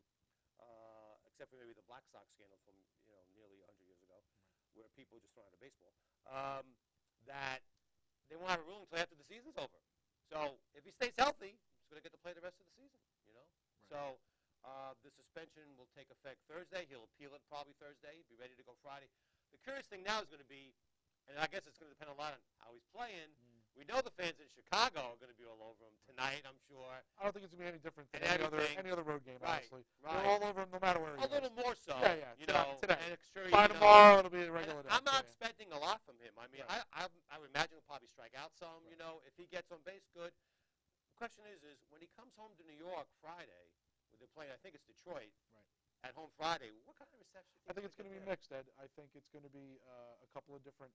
Speaker 1: uh, except for maybe the Black Sox scandal from you know nearly one hundred years ago, where people were just thrown out of baseball, um, that they won't have a ruling until after the season's over. So if he stays healthy, he's going to get to play the rest of the season, you know.
Speaker 2: Right.
Speaker 1: So uh, the suspension will take effect Thursday. He'll appeal it probably Thursday, be ready to go Friday. The curious thing now is going to be, and I guess it's going to depend a lot on how he's playing.
Speaker 2: Mm.
Speaker 1: We know the fans in Chicago are going to be all over him tonight, I'm sure.
Speaker 2: I don't think it's going to be any different than
Speaker 1: And
Speaker 2: any other
Speaker 1: everything.
Speaker 2: any other road game,
Speaker 1: Right,
Speaker 2: honestly.
Speaker 1: right.
Speaker 2: They're all over him no matter where he
Speaker 1: A
Speaker 2: is.
Speaker 1: little more so.
Speaker 2: Yeah, yeah,
Speaker 1: You
Speaker 2: today-
Speaker 1: know,
Speaker 2: today.
Speaker 1: and sure,
Speaker 2: By
Speaker 1: you know,
Speaker 2: tomorrow, it'll be a
Speaker 1: and
Speaker 2: regular day.
Speaker 1: I'm not
Speaker 2: Yeah.
Speaker 1: expecting a lot from him. I mean,
Speaker 2: Right.
Speaker 1: I, I I would imagine he'll probably strike out some.
Speaker 2: Right.
Speaker 1: You know, if he gets on base, good. The question is, is when he comes home to New York Friday, where they're playing, I think it's Detroit,
Speaker 2: Right.
Speaker 1: at home Friday. What kind of reception? do you
Speaker 2: I think it's going to be
Speaker 1: he'll get
Speaker 2: mixed, Ed. I think it's going to be uh, a couple of different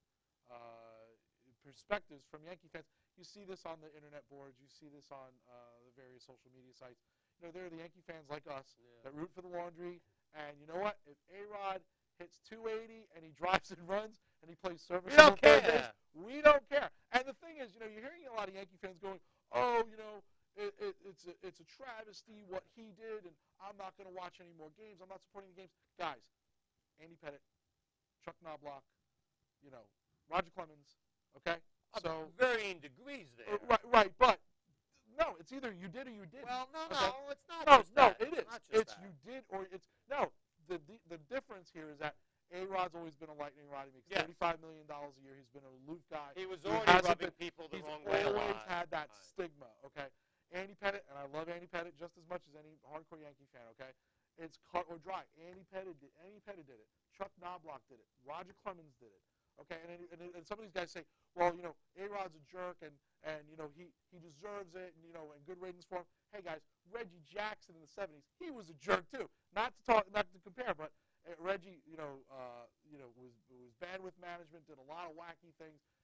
Speaker 2: uh, perspectives from Yankee fans. You see this on the internet boards. You see this on uh, the various social media sites. You know, there are the Yankee fans like us
Speaker 1: Yeah.
Speaker 2: that root for the Laundry. And you know what? If A-Rod hits two eighty and he drives and runs and he plays serviceable
Speaker 1: don't
Speaker 2: third
Speaker 1: care.
Speaker 2: base, we don't care. And the thing is, you know, you're hearing a lot of Yankee fans going, "Oh, you know, it, it, it's a, it's a travesty what he did, and I'm not going to watch any more games. I'm not supporting the games." Guys, Andy Pettitte, Chuck Knobloch, you know, Roger Clemens, okay?
Speaker 1: Uh,
Speaker 2: So
Speaker 1: varying degrees there.
Speaker 2: uh, right, right, but no, it's either you did or you didn't.
Speaker 1: Well, no,
Speaker 2: okay?
Speaker 1: no, it's not.
Speaker 2: No,
Speaker 1: just
Speaker 2: no,
Speaker 1: that.
Speaker 2: it
Speaker 1: it's
Speaker 2: is.
Speaker 1: Not just
Speaker 2: It's
Speaker 1: that.
Speaker 2: you did or it's no. The, the the difference here is that A-Rod's always been a lightning rod. He makes
Speaker 1: Yes.
Speaker 2: thirty-five million dollars a year. He's been a aloof guy.
Speaker 1: He was
Speaker 2: He
Speaker 1: already
Speaker 2: hasn't
Speaker 1: rubbing
Speaker 2: been-
Speaker 1: people the
Speaker 2: He's
Speaker 1: wrong way a
Speaker 2: always
Speaker 1: lot.
Speaker 2: had that
Speaker 1: Right.
Speaker 2: stigma. Okay, Andy Pettitte, and I love Andy Pettitte just as much as any hardcore Yankee fan. Okay, it's cut or dry. Andy Pettitte did. Andy Pettitte did it. Chuck Knobloch did it. Roger Clemens did it. Okay, and, and, and some of these guys say, well, you know, A-Rod's a jerk, and, and you know, he, he deserves it, and, you know, and good ratings for him. Hey, guys, Reggie Jackson in the seventies, he was a jerk, too. Not to talk, not to compare, but uh, Reggie, you know, uh, you know, was was bad with management, did a lot of wacky things,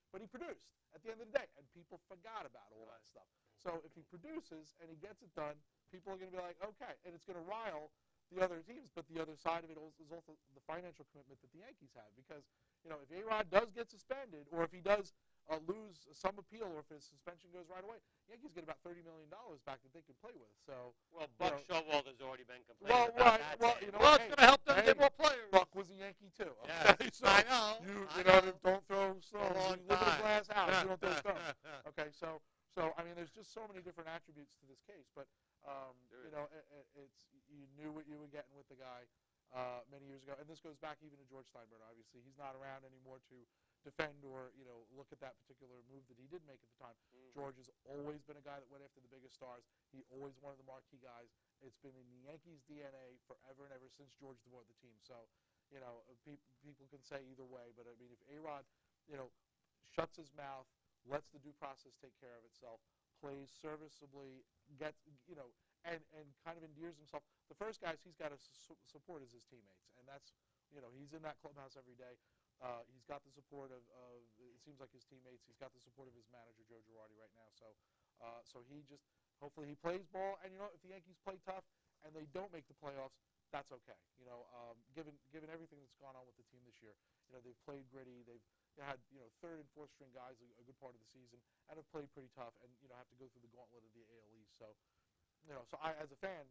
Speaker 2: but he produced at the end of the day, and people forgot about all that stuff. So if he produces and he gets it done, people are going to be like, okay, and it's going to rile the other teams. But the other side of it is also the financial commitment that the Yankees have, because you know if A-Rod does get suspended, or if he does uh, lose some appeal, or if his suspension goes right away, Yankees get about thirty million dollars back that they can play with. So
Speaker 1: well, Buck
Speaker 2: you know,
Speaker 1: Showalter has already been complaining
Speaker 2: well,
Speaker 1: about
Speaker 2: right,
Speaker 1: that.
Speaker 2: well,
Speaker 1: saying,
Speaker 2: you know,
Speaker 1: well,
Speaker 2: hey,
Speaker 1: it's going to help them
Speaker 2: hey,
Speaker 1: get more players.
Speaker 2: Buck was a Yankee too. Okay,
Speaker 1: Yes,
Speaker 2: so
Speaker 1: I know.
Speaker 2: you
Speaker 1: I
Speaker 2: you know,
Speaker 1: know.
Speaker 2: don't throw stones.
Speaker 1: long
Speaker 2: You live in a
Speaker 1: time.
Speaker 2: glass house. You don't throw stones. Okay, so so I mean, there's just so many different attributes to this case, but um, you know, it, it, it's you knew what you were getting with the guy uh, many years ago, and this goes back even to George Steinbrenner. Obviously, he's not around anymore to defend or you know look at that particular move that he did make at the time. Mm-hmm. George has always been a guy that went after the biggest stars. He always one of the marquee guys. It's been in the Yankees' D N A forever and ever since George bought the team. So, you know, pe- people can say either way, but I mean, if A-Rod, you know, shuts his mouth, lets the due process take care of itself, plays serviceably, gets, you know, and, and kind of endears himself. The first guys he's got to su- support is his teammates, and that's, you know, he's in that clubhouse every day. Uh, he's got the support of, of, it seems like his teammates. He's got the support of his manager, Joe Girardi, right now. So, uh, so he just, hopefully he plays ball. And, you know, if the Yankees play tough and they don't make the playoffs, that's okay. You know, um, given given everything that's gone on with the team this year, you know, they've played gritty. They've had, you know, third and fourth string guys a, a good part of the season and have played pretty tough and, you know, have to go through the gauntlet of the A L East. So, you know, so I, as a fan,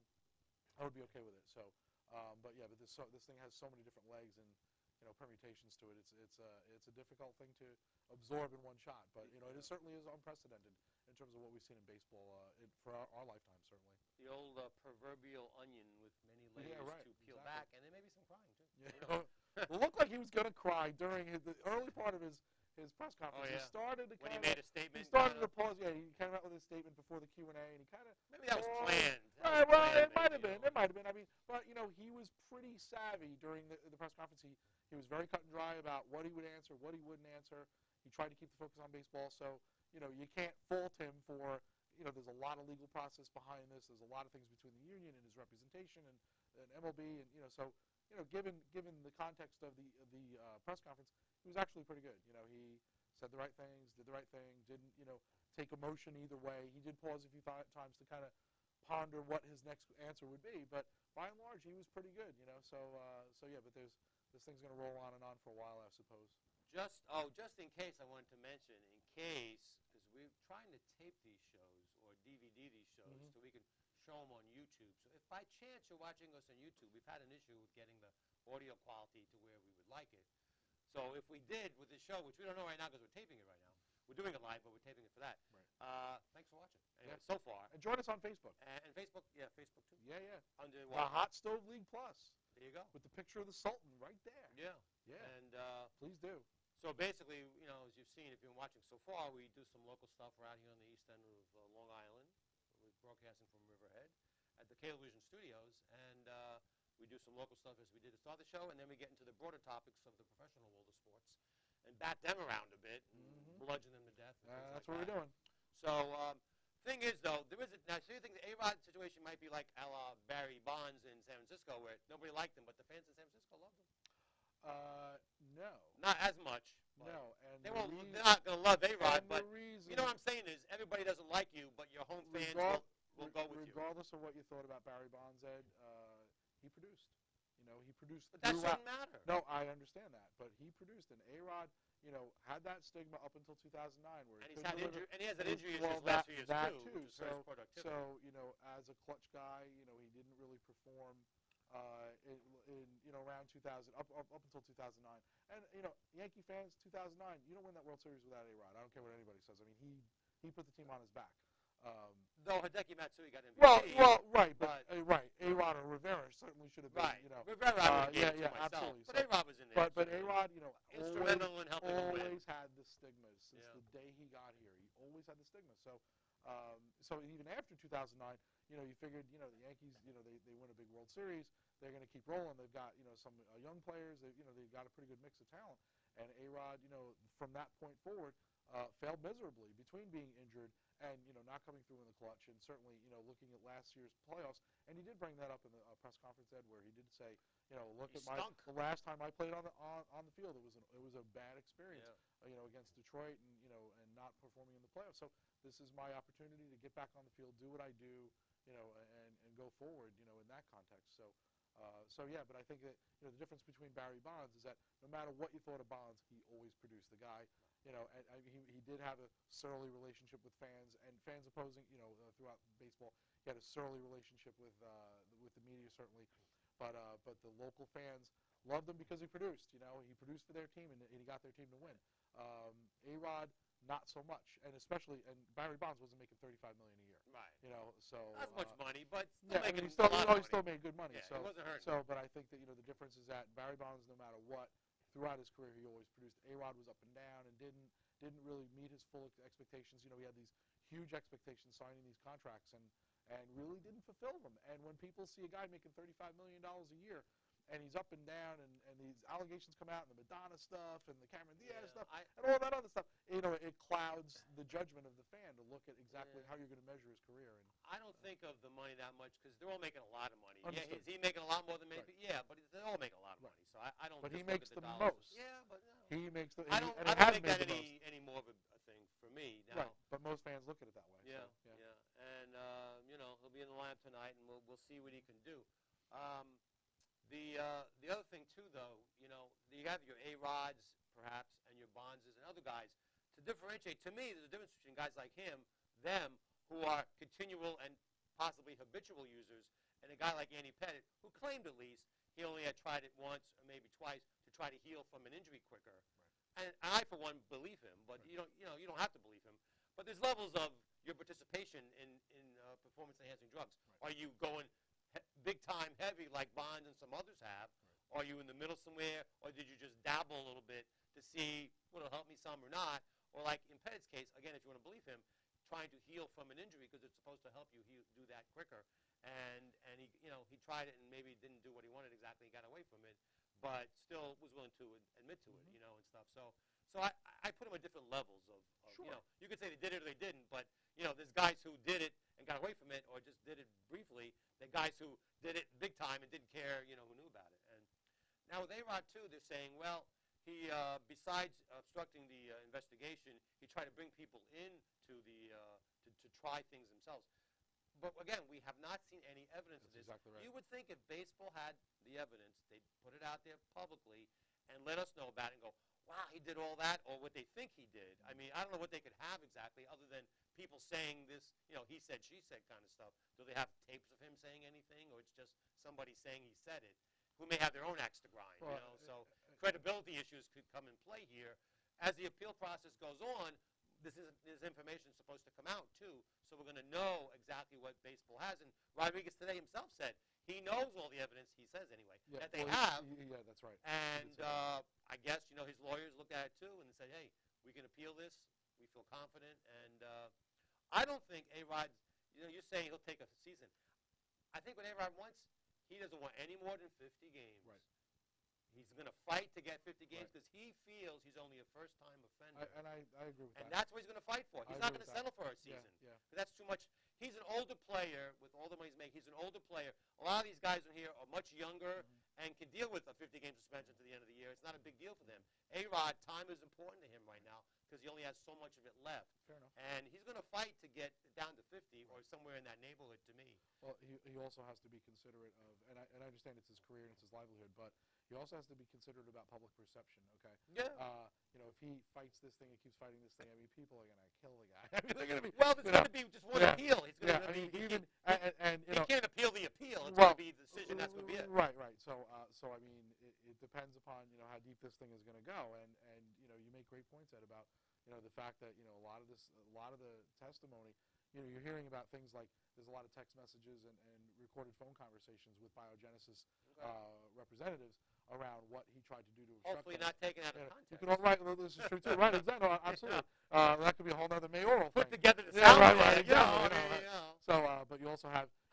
Speaker 2: I would be okay with it. So, um, but yeah, but this so, this thing has so many different legs and, you know, permutations to it. It's it's a it's a difficult thing to absorb in one shot. But you know, it is, certainly is unprecedented in terms of what we've seen in baseball uh, it, for our, our lifetime, certainly.
Speaker 1: The old uh, proverbial onion with many layers
Speaker 2: yeah, right,
Speaker 1: to peel
Speaker 2: exactly.
Speaker 1: back, and there may be some crying too.
Speaker 2: Yeah. It looked like he was going to cry during his, the early part of his, his press conference.
Speaker 1: Oh, yeah.
Speaker 2: He started to
Speaker 1: when
Speaker 2: kind
Speaker 1: he made
Speaker 2: of,
Speaker 1: a statement.
Speaker 2: He started
Speaker 1: kind
Speaker 2: to pause. Yeah, he came out with a statement before the Q and A, and he kind of
Speaker 1: maybe that was
Speaker 2: paused.
Speaker 1: planned. That
Speaker 2: Right,
Speaker 1: was
Speaker 2: well,
Speaker 1: planned,
Speaker 2: it might have
Speaker 1: maybe,
Speaker 2: been. It might have been. I mean, but you know, he was pretty savvy during the, the press conference. He he was very cut and dry about what he would answer, what he wouldn't answer. He tried to keep the focus on baseball. So you know, you can't fault him for. You know, there's a lot of legal process behind this. There's a lot of things between the union and his representation and, and M L B, and you know, so you know, given given the context of the of the uh, press conference, he was actually pretty good. You know, he said the right things, did the right thing, didn't you know take emotion either way. He did pause a few th- times to kind of ponder what his next answer would be, but by and large, he was pretty good. You know, so uh, so yeah, but there's this thing's going to roll on and on for a while, I suppose.
Speaker 1: Just oh, just in case, I wanted to mention, in case, because we're trying to tape these shows or D V D these shows
Speaker 2: Mm-hmm.
Speaker 1: so we can show them on YouTube. So if by chance you're watching us on YouTube, we've had an issue with getting the audio quality to where we would like it. So if we did with this show, which we don't know right now because we're taping it right now, we're doing it live, but we're taping it for that.
Speaker 2: Right.
Speaker 1: Uh, thanks for watching. Anyway,
Speaker 2: Yeah.
Speaker 1: so far.
Speaker 2: And join us on Facebook.
Speaker 1: And, and Facebook, yeah, Facebook too.
Speaker 2: Yeah, yeah.
Speaker 1: Under
Speaker 2: The Hot Stove League Plus.
Speaker 1: There you go.
Speaker 2: With the picture of the Sultan right there.
Speaker 1: Yeah.
Speaker 2: Yeah.
Speaker 1: And uh,
Speaker 2: please do.
Speaker 1: So basically, you know, as you've seen, if you've been watching so far, we do some local stuff. We're out here on the east end of uh, Long Island. We're broadcasting from Riverhead at the Cablevision Studios, and uh, we do some local stuff as we did to start the show, and then we get into the broader topics of the professional world of sports and bat them around a bit, and mm-hmm. bludgeon them to death.
Speaker 2: Uh, that's
Speaker 1: like
Speaker 2: what
Speaker 1: that.
Speaker 2: we're doing.
Speaker 1: So, um, thing is, though, there is a, now. So you think the A-Rod situation might be like a la Barry Bonds in San Francisco, where nobody liked him, but the fans in San Francisco loved him.
Speaker 2: Uh, no.
Speaker 1: Not as much.
Speaker 2: No, and
Speaker 1: they
Speaker 2: the
Speaker 1: won't.
Speaker 2: reason,
Speaker 1: they're not going to love A-Rod, but
Speaker 2: reason,
Speaker 1: you know what I'm saying is everybody doesn't like you, but your home fans
Speaker 2: regard,
Speaker 1: will, will go with
Speaker 2: regardless
Speaker 1: you.
Speaker 2: Regardless of what you thought about Barry Bonds, Ed, uh, he produced. You know, he produced.
Speaker 1: But that
Speaker 2: throughout.
Speaker 1: shouldn't matter.
Speaker 2: No, I understand that, but he produced, and A-Rod, you know, had that stigma up until two thousand nine, where
Speaker 1: and
Speaker 2: he
Speaker 1: he's had
Speaker 2: deliver,
Speaker 1: injury, and he has an
Speaker 2: and
Speaker 1: injury
Speaker 2: well,
Speaker 1: issues last
Speaker 2: that,
Speaker 1: few years
Speaker 2: that
Speaker 1: too.
Speaker 2: too.
Speaker 1: Which
Speaker 2: So,
Speaker 1: productivity.
Speaker 2: so you know, as a clutch guy, you know, he didn't really perform. Uh, in, in you know around two thousand up, up up until two thousand nine, and you know Yankee fans two thousand nine, you don't win that World Series without A-Rod. I don't care what anybody says. I mean he he put the team on his back. Um,
Speaker 1: Though Hideki Matsui got M V P.
Speaker 2: Well, well, right, but,
Speaker 1: but
Speaker 2: uh, right, A-Rod or Rivera certainly should have been.
Speaker 1: Right,
Speaker 2: You know,
Speaker 1: Rivera I
Speaker 2: uh,
Speaker 1: would
Speaker 2: yeah,
Speaker 1: give
Speaker 2: yeah,
Speaker 1: to myself,
Speaker 2: absolutely.
Speaker 1: But
Speaker 2: So,
Speaker 1: A-Rod was in there.
Speaker 2: But but
Speaker 1: so
Speaker 2: A-Rod, you know,
Speaker 1: instrumental
Speaker 2: always,
Speaker 1: in helping him win.
Speaker 2: always had the stigma since
Speaker 1: Yeah.
Speaker 2: the day he got here. He always had the stigma. So, um, so even after two thousand nine, you know, you figured, you know, the Yankees, you know, they, they win a big World Series. They're going to keep rolling. They've got, you know, some uh, young players. They, you know, they've got a pretty good mix of talent. And A-Rod, you know, from that point forward, uh, failed miserably between being injured and, you know, not coming through in the clutch, and certainly, you know, looking at last year's playoffs. And he did bring that up in the uh, press conference, Ed, where he did say, you know, look
Speaker 1: He
Speaker 2: at my
Speaker 1: stunk.
Speaker 2: the last time I played on the on, on the field, it was an, it was a bad experience,
Speaker 1: Yeah.
Speaker 2: uh, you know, against Detroit, and you know, and not performing in the playoffs. So this is my opportunity to get back on the field, do what I do, you know, and and go forward, you know, in that context. So. Uh, so yeah, but I think that, you know, the difference between Barry Bonds is that no matter what you thought of Bonds, he always produced. The guy, you know, and, and he he did have a surly relationship with fans and fans opposing, you know, uh, throughout baseball. He had a surly relationship with uh, with the media certainly, but uh, but the local fans loved him because he produced. You know, he produced for their team and he got their team to win. Um, A-Rod, not so much, and especially, and Barry Bonds wasn't making thirty-five million dollars a year.
Speaker 1: Right.
Speaker 2: You know, so
Speaker 1: Not much
Speaker 2: uh,
Speaker 1: money, but still
Speaker 2: yeah, I
Speaker 1: making
Speaker 2: mean, he still,
Speaker 1: a lot
Speaker 2: you know,
Speaker 1: of
Speaker 2: he
Speaker 1: money.
Speaker 2: still made good money.
Speaker 1: Yeah,
Speaker 2: so,
Speaker 1: he wasn't hurting.
Speaker 2: So, but I think that, you know, the difference is that Barry Bonds, no matter what, throughout his career, he always produced. A-Rod was up and down and didn't didn't really meet his full expectations. You know, he had these huge expectations signing these contracts and and really didn't fulfill them. And when people see a guy making thirty-five million dollars a year, and he's up and down, and, and these allegations come out, and the Madonna stuff, and the Cameron Diaz
Speaker 1: Yeah,
Speaker 2: stuff,
Speaker 1: I-
Speaker 2: and all that other stuff, you know, it clouds the judgment of the fan to look at exactly
Speaker 1: Yeah.
Speaker 2: how you're going to measure his career. And
Speaker 1: I don't think of the money that much because they're all making a lot of money. Yeah,
Speaker 2: Understood.
Speaker 1: is he making a lot more than maybe?
Speaker 2: Right.
Speaker 1: Yeah, but they're all making a lot of
Speaker 2: Right.
Speaker 1: money. So I, I don't.
Speaker 2: But he
Speaker 1: just look
Speaker 2: makes
Speaker 1: at the,
Speaker 2: the
Speaker 1: dollars.
Speaker 2: most.
Speaker 1: Yeah, but no.
Speaker 2: he makes the.
Speaker 1: I don't.
Speaker 2: And
Speaker 1: I
Speaker 2: it
Speaker 1: don't
Speaker 2: has
Speaker 1: make
Speaker 2: made
Speaker 1: that
Speaker 2: the
Speaker 1: any
Speaker 2: most.
Speaker 1: any more of a, a thing for me now.
Speaker 2: Right, but most fans look at it that way.
Speaker 1: Yeah,
Speaker 2: so,
Speaker 1: yeah, and uh, you know he'll be in the lineup tonight, and we'll we'll see what he can do. Um, the uh, the other thing too, though, you know, you have your A-Rods perhaps and your Bondses and other guys to differentiate. To me, there's a difference between guys like him, them, who are continual and possibly habitual users, and a guy like Andy Pettitte, who claimed at least he only had tried it once or maybe twice to try to heal from an injury quicker. Right. And I, for one, believe him, but right. you don't, you know, you don't have to believe him. But there's levels of your participation in in uh, performance-enhancing drugs. Right. Are you going he- big time heavy like Bonds and some others have? Right. Are you in the middle somewhere, or did you just dabble a little bit to see what'll help me some or not? Or like in Pettitte's case, again, if you want to believe him, trying to heal from an injury because it's supposed to help you heal, do that quicker. And and he you know he tried it and maybe didn't do what he wanted exactly. He got away from it, but still was willing to admit to it,
Speaker 2: Mm-hmm.
Speaker 1: you know, and stuff. So so I, I put them at different levels of, of
Speaker 2: Sure.
Speaker 1: you know you could say they did it or they didn't, but you know there's guys who did it and got away from it or just did it briefly. There are guys who did it big time and didn't care, you know, who knew about it. And now with A-Rod too, they're saying, well, he uh, besides obstructing the uh, investigation, he tried to bring people into the uh, to, to try things themselves. But again, we have not seen any evidence
Speaker 2: That's
Speaker 1: of this.
Speaker 2: exactly right.
Speaker 1: You would think if baseball had the evidence, they'd put it out there publicly and let us know about it and go, wow, he did all that, or what they think he did. I mean, I don't know what they could have exactly other than people saying this, you know, he said, she said kind of stuff. Do they have tapes of him saying anything, or it's just somebody saying he said it, who may have their own axe to grind,
Speaker 2: Well,
Speaker 1: you know? So
Speaker 2: uh, uh,
Speaker 1: credibility issues could come in play here. As the appeal process goes on, this is this information is supposed to come out too, so we're going to know exactly what baseball has. And Rodriguez today himself said he knows all the evidence. He says anyway
Speaker 2: yeah,
Speaker 1: that they
Speaker 2: well,
Speaker 1: have.
Speaker 2: he- Yeah, that's right.
Speaker 1: And
Speaker 2: He did say that.
Speaker 1: uh, I guess you know his lawyers looked at it too and said, hey, we can appeal this. We feel confident. And uh, I don't think A-Rod. You know, you're saying he'll take a season. I think what A-Rod wants, he doesn't want any more than fifty games.
Speaker 2: Right.
Speaker 1: He's going to fight to get fifty games
Speaker 2: Right.
Speaker 1: because he feels he's only a first-time offender.
Speaker 2: I, and I, I agree with
Speaker 1: And
Speaker 2: that.
Speaker 1: that's what he's going to fight for. He's
Speaker 2: I
Speaker 1: not
Speaker 2: agree
Speaker 1: going to
Speaker 2: with
Speaker 1: settle for a
Speaker 2: Yeah,
Speaker 1: season.
Speaker 2: yeah.
Speaker 1: 'Cause that's too much. He's an older player with all the money he's making. He's an older player. A lot of these guys in here are much younger
Speaker 2: Mm-hmm.
Speaker 1: and can deal with a fifty-game suspension to the end of the year. It's not a big deal for them. A-Rod, time is important to him right now because he only has so much of it left.
Speaker 2: Fair enough.
Speaker 1: And he's going to fight to get down to fifty or somewhere in that neighborhood to me.
Speaker 2: Well, he, he also has to be considerate of, and I, and I understand it's his career and it's his livelihood, but he also has to be considerate about public perception, okay?
Speaker 1: Yeah.
Speaker 2: Uh, you know, if he fights this thing and keeps fighting this thing, I mean, people are going to kill the guy. I mean, they're going to be,
Speaker 1: Well, there's
Speaker 2: you
Speaker 1: going
Speaker 2: know,
Speaker 1: to be just one
Speaker 2: yeah,
Speaker 1: appeal. He's going
Speaker 2: yeah,
Speaker 1: to
Speaker 2: I mean,
Speaker 1: he,
Speaker 2: even,
Speaker 1: he,
Speaker 2: and, and, and, you
Speaker 1: he
Speaker 2: know.
Speaker 1: can't appeal the appeal. It's
Speaker 2: well,
Speaker 1: going to be the decision. That's going to be it.
Speaker 2: Right, right. So, uh, so I mean, it, it depends upon, you know, how deep this thing is going to go. And, and, you know, you make great points, Ed, about, you know, the fact that, you know, a lot of this, a lot of the testimony, you know, you're hearing about things like there's a lot of text messages and, and recorded phone conversations with Biogenesis
Speaker 1: Okay.
Speaker 2: uh, representatives around what he tried to do to obstruct
Speaker 1: Hopefully
Speaker 2: them.
Speaker 1: not taken out of
Speaker 2: Yeah,
Speaker 1: context.
Speaker 2: you can all, right, well, this is true too. Right, exactly. No, absolutely. Uh, that could be a whole other mayoral
Speaker 1: Put
Speaker 2: thing.
Speaker 1: together the
Speaker 2: Yeah,
Speaker 1: sound
Speaker 2: right,
Speaker 1: bag,
Speaker 2: right,
Speaker 1: you know,
Speaker 2: exactly,
Speaker 1: I
Speaker 2: you know,
Speaker 1: mean, you know.
Speaker 2: So, uh, but you also have,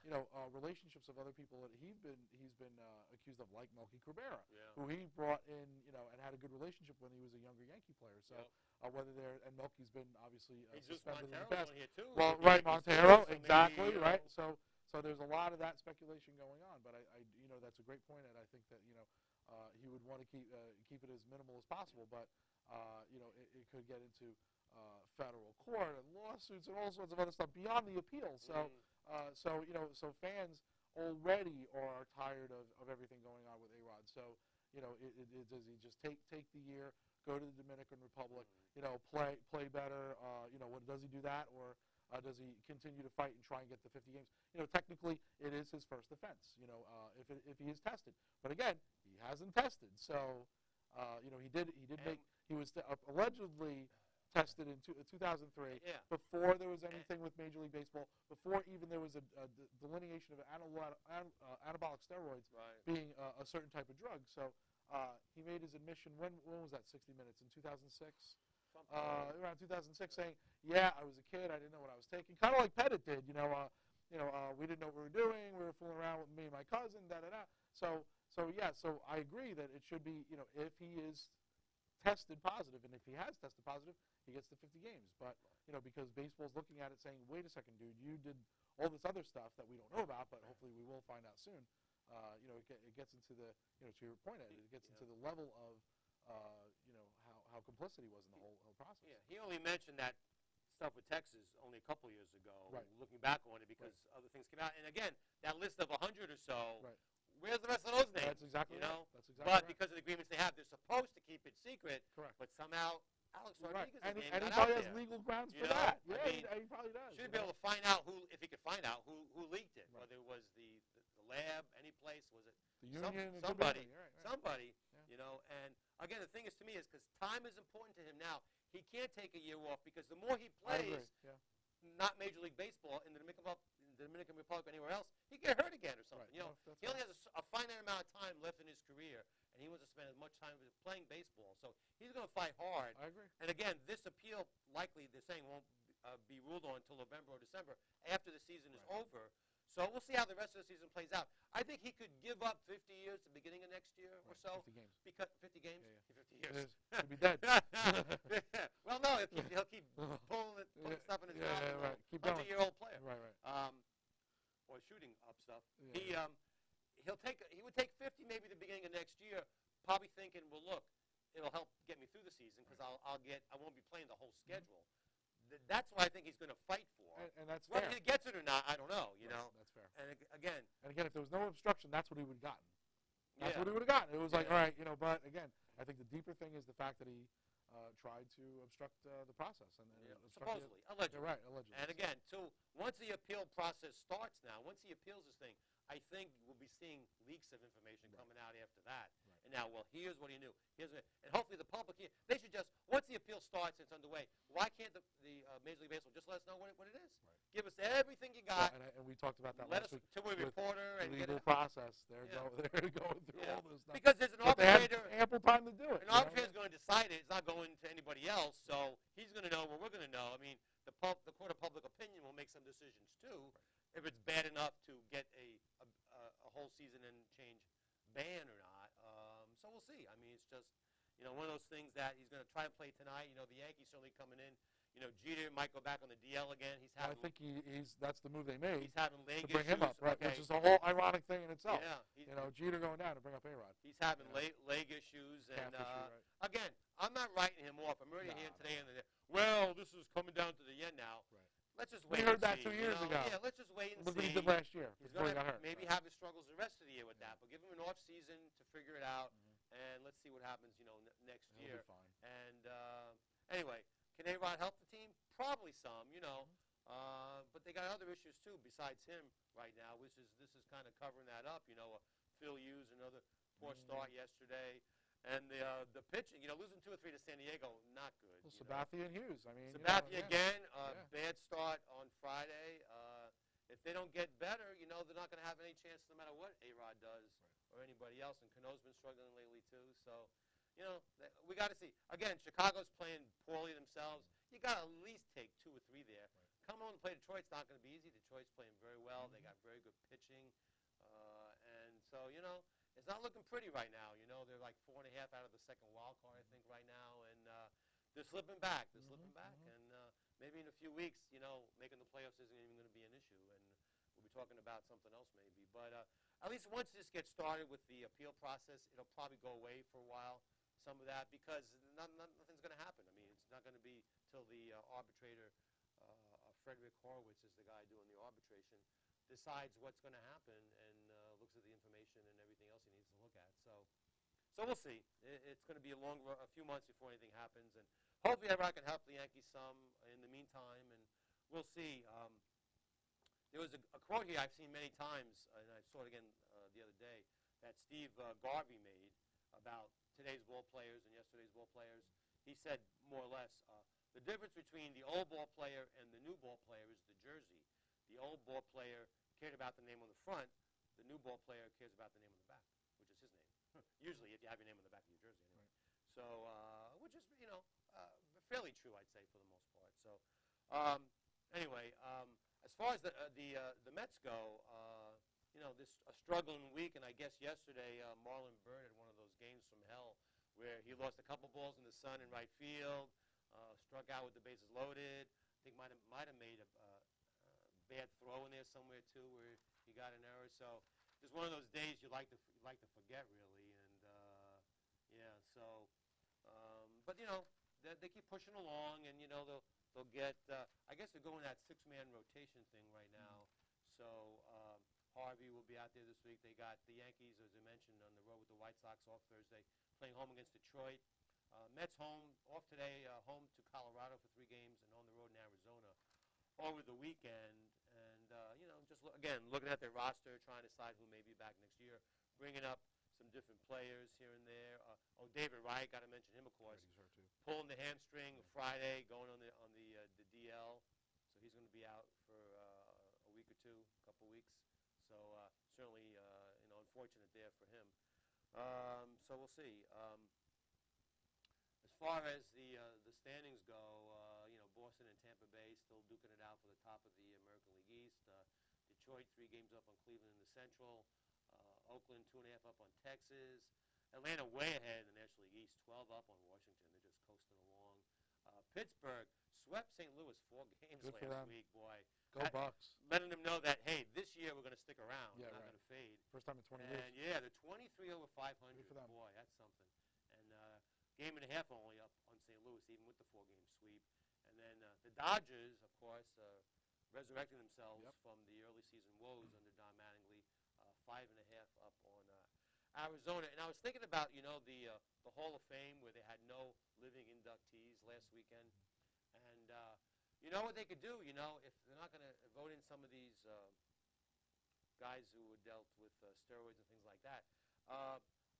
Speaker 2: you know, uh, relationships of other people that he's been he's been uh, accused of, like Melky Cabrera,
Speaker 1: Yeah.
Speaker 2: who he brought in, you know, and had a good relationship when he was a younger Yankee player. So
Speaker 1: Yep.
Speaker 2: uh, whether they're and Melky's been obviously uh,
Speaker 1: Jesus
Speaker 2: suspended in the
Speaker 1: Montero's
Speaker 2: past.
Speaker 1: on here too.
Speaker 2: Well,
Speaker 1: with the
Speaker 2: right,
Speaker 1: Yankees
Speaker 2: Montero,
Speaker 1: too, so
Speaker 2: exactly,
Speaker 1: maybe, you
Speaker 2: right.
Speaker 1: know,
Speaker 2: So so there's a lot of that speculation going on, but I, I you know, that's a great point, and I think that, you know, uh, he would want to keep uh, keep it as minimal as possible, but uh, you know, it, it could get into uh, federal court and lawsuits and all sorts of other stuff beyond the appeal. So,
Speaker 1: Mm.
Speaker 2: uh, so you know, so fans already are tired of, of everything going on with A-Rod. So, you know, it, it, it, does he just take take the year, go to the Dominican Republic, you know, play play better? Uh, you know, what does he do that, or uh, does he continue to fight and try and get the fifty games? You know, technically, it is his first offense. You know, uh, if it, if he is tested, but again, he hasn't tested. So, uh, you know, he did he did make he was uh, allegedly tested in two, uh, two thousand three,
Speaker 1: Yeah.
Speaker 2: before there was anything with Major League Baseball, before even there was a, a d- delineation of anabolic, an, uh, anabolic steroids
Speaker 1: Right.
Speaker 2: being uh, a certain type of drug. So uh, he made his admission, when when was that, sixty minutes, in two thousand six? Uh, around two thousand six, saying, yeah, I was a kid, I didn't know what I was taking, kind of like Pettit did, you know, uh, you know, uh, we didn't know what we were doing, we were fooling around with me and my cousin, da-da-da. So, so yeah, so I agree that it should be, you know, if he is tested positive, and if he has tested positive, he gets the fifty games. But, you know, because baseball's looking at it saying, wait a second, dude, you did all this other stuff that we don't know about, but hopefully we will find out soon. Uh, you know, it, get, it gets into the, you know, to your point, Ed, it gets
Speaker 1: Yeah.
Speaker 2: into the level of, uh, you know, how, how complicit he was in the whole, whole process.
Speaker 1: Yeah, he only mentioned that stuff with Texas only a couple years ago,
Speaker 2: Right.
Speaker 1: looking back on it, because
Speaker 2: Right.
Speaker 1: other things came out. And again, that list of one hundred or so,
Speaker 2: Right.
Speaker 1: where's the rest of those names?
Speaker 2: That's exactly
Speaker 1: you know?
Speaker 2: right. That's exactly
Speaker 1: But
Speaker 2: right.
Speaker 1: because of the agreements they have, they're supposed to keep it secret.
Speaker 2: Correct.
Speaker 1: But somehow Alex
Speaker 2: Right.
Speaker 1: Rodriguez's
Speaker 2: And he,
Speaker 1: name
Speaker 2: and he
Speaker 1: got
Speaker 2: probably
Speaker 1: out
Speaker 2: has
Speaker 1: there.
Speaker 2: legal grounds
Speaker 1: You
Speaker 2: for
Speaker 1: know?
Speaker 2: that.
Speaker 1: I
Speaker 2: Yeah,
Speaker 1: mean,
Speaker 2: he, he probably does.
Speaker 1: Should
Speaker 2: you
Speaker 1: be
Speaker 2: know?
Speaker 1: able to find out who, if he could find out who, who leaked it,
Speaker 2: Right.
Speaker 1: whether it was the, the, the lab, any place, was it
Speaker 2: The
Speaker 1: some-
Speaker 2: union, it could be
Speaker 1: somebody,
Speaker 2: anything. Right, right.
Speaker 1: somebody,
Speaker 2: Yeah.
Speaker 1: you know. And again, the thing is to me is because time is important to him now. He can't take a year off because the more he
Speaker 2: I
Speaker 1: plays,
Speaker 2: agree. Yeah.
Speaker 1: not Major League Baseball, in the Dominican, in the Dominican Republic or anywhere else, he get hurt again or something.
Speaker 2: Right.
Speaker 1: You know,
Speaker 2: No, that's
Speaker 1: he only
Speaker 2: fine.
Speaker 1: has a, s- a finite amount of time left in his career, and he wants to spend as much time with playing baseball. So he's going to fight hard.
Speaker 2: I agree.
Speaker 1: And again, this appeal likely they're saying won't uh, be ruled on until November or December after the season is
Speaker 2: Right.
Speaker 1: over. So we'll see how the rest of the season plays out. I think he could give up fifty years at the beginning of next year or
Speaker 2: Right.
Speaker 1: so.
Speaker 2: fifty games.
Speaker 1: Because fifty games,
Speaker 2: Yeah, yeah.
Speaker 1: fifty
Speaker 2: It
Speaker 1: years.
Speaker 2: is. He'll be dead.
Speaker 1: Well, no, he'll keep, he'll keep pulling, it, pulling
Speaker 2: Yeah,
Speaker 1: stuff in his
Speaker 2: yeah,
Speaker 1: mouth.
Speaker 2: yeah,
Speaker 1: and
Speaker 2: right.
Speaker 1: a
Speaker 2: Keep going.
Speaker 1: hundred-year-old player.
Speaker 2: Right, right.
Speaker 1: Um, or shooting up stuff.
Speaker 2: Yeah,
Speaker 1: he
Speaker 2: yeah.
Speaker 1: um, he'll take he would take fifty maybe the beginning of next year, probably thinking, well, look, it'll help get me through the season because I'll I'll get I won't be playing the whole schedule. Th- that's what I think he's going to fight for.
Speaker 2: And, and that's
Speaker 1: Whether
Speaker 2: fair.
Speaker 1: he gets it or not, I don't know. You
Speaker 2: That's-
Speaker 1: know.
Speaker 2: That's fair.
Speaker 1: And ag- again,
Speaker 2: And again, if there was no obstruction, that's what he would have gotten. That's
Speaker 1: yeah,
Speaker 2: what he would have gotten. It was like,
Speaker 1: Yeah.
Speaker 2: all right, you know, but again, I think the deeper thing is the fact that he uh, tried to obstruct uh, the process. And, and
Speaker 1: yeah,
Speaker 2: obstruct the-
Speaker 1: supposedly, allegedly.
Speaker 2: You're right, allegedly.
Speaker 1: And again, too, once the appeal process starts now, once he appeals this thing, I think we'll be seeing leaks of information
Speaker 2: Right.
Speaker 1: coming out after that.
Speaker 2: Right.
Speaker 1: And now, well, here's what he knew. Here's what, and hopefully the public here, they should just, once the appeal starts and it's underway, why can't the, the uh, Major League Baseball just let us know what it, what it is?
Speaker 2: Right.
Speaker 1: Give us everything you
Speaker 2: Well,
Speaker 1: got.
Speaker 2: and, I, and we talked about that
Speaker 1: Let
Speaker 2: last
Speaker 1: us
Speaker 2: week.
Speaker 1: to a
Speaker 2: with
Speaker 1: reporter and get
Speaker 2: legal
Speaker 1: it.
Speaker 2: process. They're,
Speaker 1: Yeah.
Speaker 2: go, they're going through
Speaker 1: Yeah.
Speaker 2: all this stuff.
Speaker 1: Because there's an
Speaker 2: But they have
Speaker 1: arbitrator.
Speaker 2: ample time to do it.
Speaker 1: An
Speaker 2: you know?
Speaker 1: arbitrator is going to decide it. It's not going to anybody else, so he's going to know what we're going to know. I mean, the pub, the court of public opinion will make some decisions too, if it's bad enough to get a a, a, a whole season and change ban or not. Um, so we'll see. I mean, it's just you know one of those things that he's going to try and play tonight. You know, the Yankees certainly coming in. You know, Jeter might go back on the D L again. He's
Speaker 2: I
Speaker 1: having
Speaker 2: think he, he's that's the move they made
Speaker 1: he's having leg
Speaker 2: to bring
Speaker 1: issues.
Speaker 2: him up, right?
Speaker 1: Okay.
Speaker 2: Which is a whole ironic thing in itself.
Speaker 1: Yeah, he's,
Speaker 2: You know, Jeter going down to bring up A-Rod.
Speaker 1: he's having
Speaker 2: Yeah.
Speaker 1: leg, leg issues,
Speaker 2: Calf
Speaker 1: and
Speaker 2: issue,
Speaker 1: uh,
Speaker 2: right.
Speaker 1: again, I'm not writing him off. I'm already
Speaker 2: Nah,
Speaker 1: hearing
Speaker 2: no.
Speaker 1: today and there. Well, this is coming down to the end now.
Speaker 2: Right.
Speaker 1: Let's just
Speaker 2: We
Speaker 1: wait.
Speaker 2: heard
Speaker 1: and
Speaker 2: that
Speaker 1: see,
Speaker 2: two
Speaker 1: you
Speaker 2: years
Speaker 1: know?
Speaker 2: ago.
Speaker 1: Yeah, let's just wait and
Speaker 2: Look what
Speaker 1: see.
Speaker 2: he did last year
Speaker 1: He's
Speaker 2: before
Speaker 1: going
Speaker 2: he got
Speaker 1: to
Speaker 2: hurt.
Speaker 1: maybe
Speaker 2: right.
Speaker 1: have his struggles the rest of the year with
Speaker 2: Yeah.
Speaker 1: that, but give him an off season to figure it out,
Speaker 2: Mhm.
Speaker 1: and let's see what happens. You know, n- next
Speaker 2: He'll
Speaker 1: year.
Speaker 2: be fine.
Speaker 1: And uh, anyway, can A-Rod help the team? Probably some. You know. Uh, but they got other issues too besides him right now, which is this is kind of covering that up. You know, uh, Phil Hughes, another poor
Speaker 2: Mm.
Speaker 1: start yesterday, and the uh, the pitching. You know, losing two or three to San Diego, not good.
Speaker 2: Well,
Speaker 1: you know.
Speaker 2: Sabathia and Hughes. I mean, you know,
Speaker 1: Sabathia
Speaker 2: again,
Speaker 1: again, uh,
Speaker 2: Yeah.
Speaker 1: bad start on Friday. Uh, if they don't get better, you know, they're not going to have any chance no matter what A-Rod does or anybody else. And Cano's been struggling lately too. So, you know, th- we got to see. Again, Chicago's playing poorly themselves. You got to at least take two or three there. coming home to play Detroit's not going to be easy. Detroit's playing very well.
Speaker 2: Mm-hmm.
Speaker 1: They got very good pitching. Uh, and so, you know, it's not looking pretty right now. You know, they're like four and a half out of the second wild card, I think, right now. And uh, they're slipping back. They're
Speaker 2: Mm-hmm.
Speaker 1: slipping back.
Speaker 2: Mm-hmm.
Speaker 1: And uh, maybe in a few weeks, you know, making the playoffs isn't even going to be an issue. And we'll be talking about something else maybe. But uh, at least once this gets started with the appeal process, it'll probably go away for a while, some of that, because not, not, nothing's going to happen. I mean, it's not going to be till the uh, arbitrator, uh, Frederick Horowitz is the guy doing the arbitration, decides what's going to happen and uh, looks at the information and everything else he needs to look at. So, so we'll see. It, it's going to be a long, a few months before anything happens, and hopefully everyone can help the Yankees some in the meantime, and we'll see. Um, there was a, a quote here I've seen many times, and I saw it again uh, the other day, that Steve uh, Garvey made about today's ball players and yesterday's ball players. He said more or less, uh, the difference between the old ball player and the new ball player is the jersey. The old ball player cared about the name on the front. The new ball player cares about the name on the back, which is his name. Usually, if you have your name on the back of your jersey, anyway. Right. So, uh, which is, you know, uh, fairly true, I'd say, for the most part. So, um, anyway, um, as far as the uh, the uh, the Mets go, uh, you know, this a struggling week, and I guess yesterday uh, Marlon Byrd had one of those games from hell where he lost a couple balls in the sun in right field. Uh, struck out with the bases loaded. I think might have might have made a uh, uh, bad throw in there somewhere too, where he got an error. So just one of those days you like to you like to forget really, and uh, yeah. So, um, but you know they, they keep pushing along, and you know they'll they'll get. Uh, I guess they're going that six-man rotation thing right now. So um, Harvey will be out there this week. They got the Yankees, as I mentioned, on the road with the White Sox off Thursday, playing home against Detroit. Uh, Mets home, off today, uh, home to Colorado for three games, and on the road in Arizona over the weekend. And, uh, you know, just, lo- again, looking at their roster, trying to decide who may be back next year, bringing up some different players here and there. Uh, oh, David Wright, got to mention him, of course. Pulling the hamstring Friday, going on the on the, uh, the D L. So he's going to be out for uh, a week or two, a couple weeks. So uh, certainly, uh, you know, unfortunate there for him. Um, so we'll see. Um, As far as the uh, the standings go, uh, you know, Boston and Tampa Bay still duking it out for the top of the American League East. Uh, Detroit three games up on Cleveland in the Central. Uh, Oakland two and a half up on Texas. Atlanta way ahead in the National League East, twelve up on Washington. They're just coasting along. Uh, Pittsburgh swept Saint Louis four games
Speaker 2: Good
Speaker 1: last week. Boy,
Speaker 2: go
Speaker 1: that,
Speaker 2: Bucks!
Speaker 1: Letting them know that hey, this year we're going to stick around.
Speaker 2: Yeah,
Speaker 1: we're not
Speaker 2: right.
Speaker 1: going to fade.
Speaker 2: First time in twenty
Speaker 1: and,
Speaker 2: years.
Speaker 1: And yeah, they're twenty-three over five hundred.
Speaker 2: Good for them.
Speaker 1: Boy, that's something. Game and a half only up on Saint Louis, even with the four-game sweep. And then uh, the Dodgers, of course, uh, resurrecting themselves
Speaker 2: yep.
Speaker 1: from the early season woes under Don Mattingly, uh, five and a half up on uh, Arizona. And I was thinking about, you know, the uh, the Hall of Fame where they had no living inductees last weekend. And uh, you know what they could do, you know, if they're not going to vote in some of these uh, guys who were dealt with uh, steroids and things like that. Uh,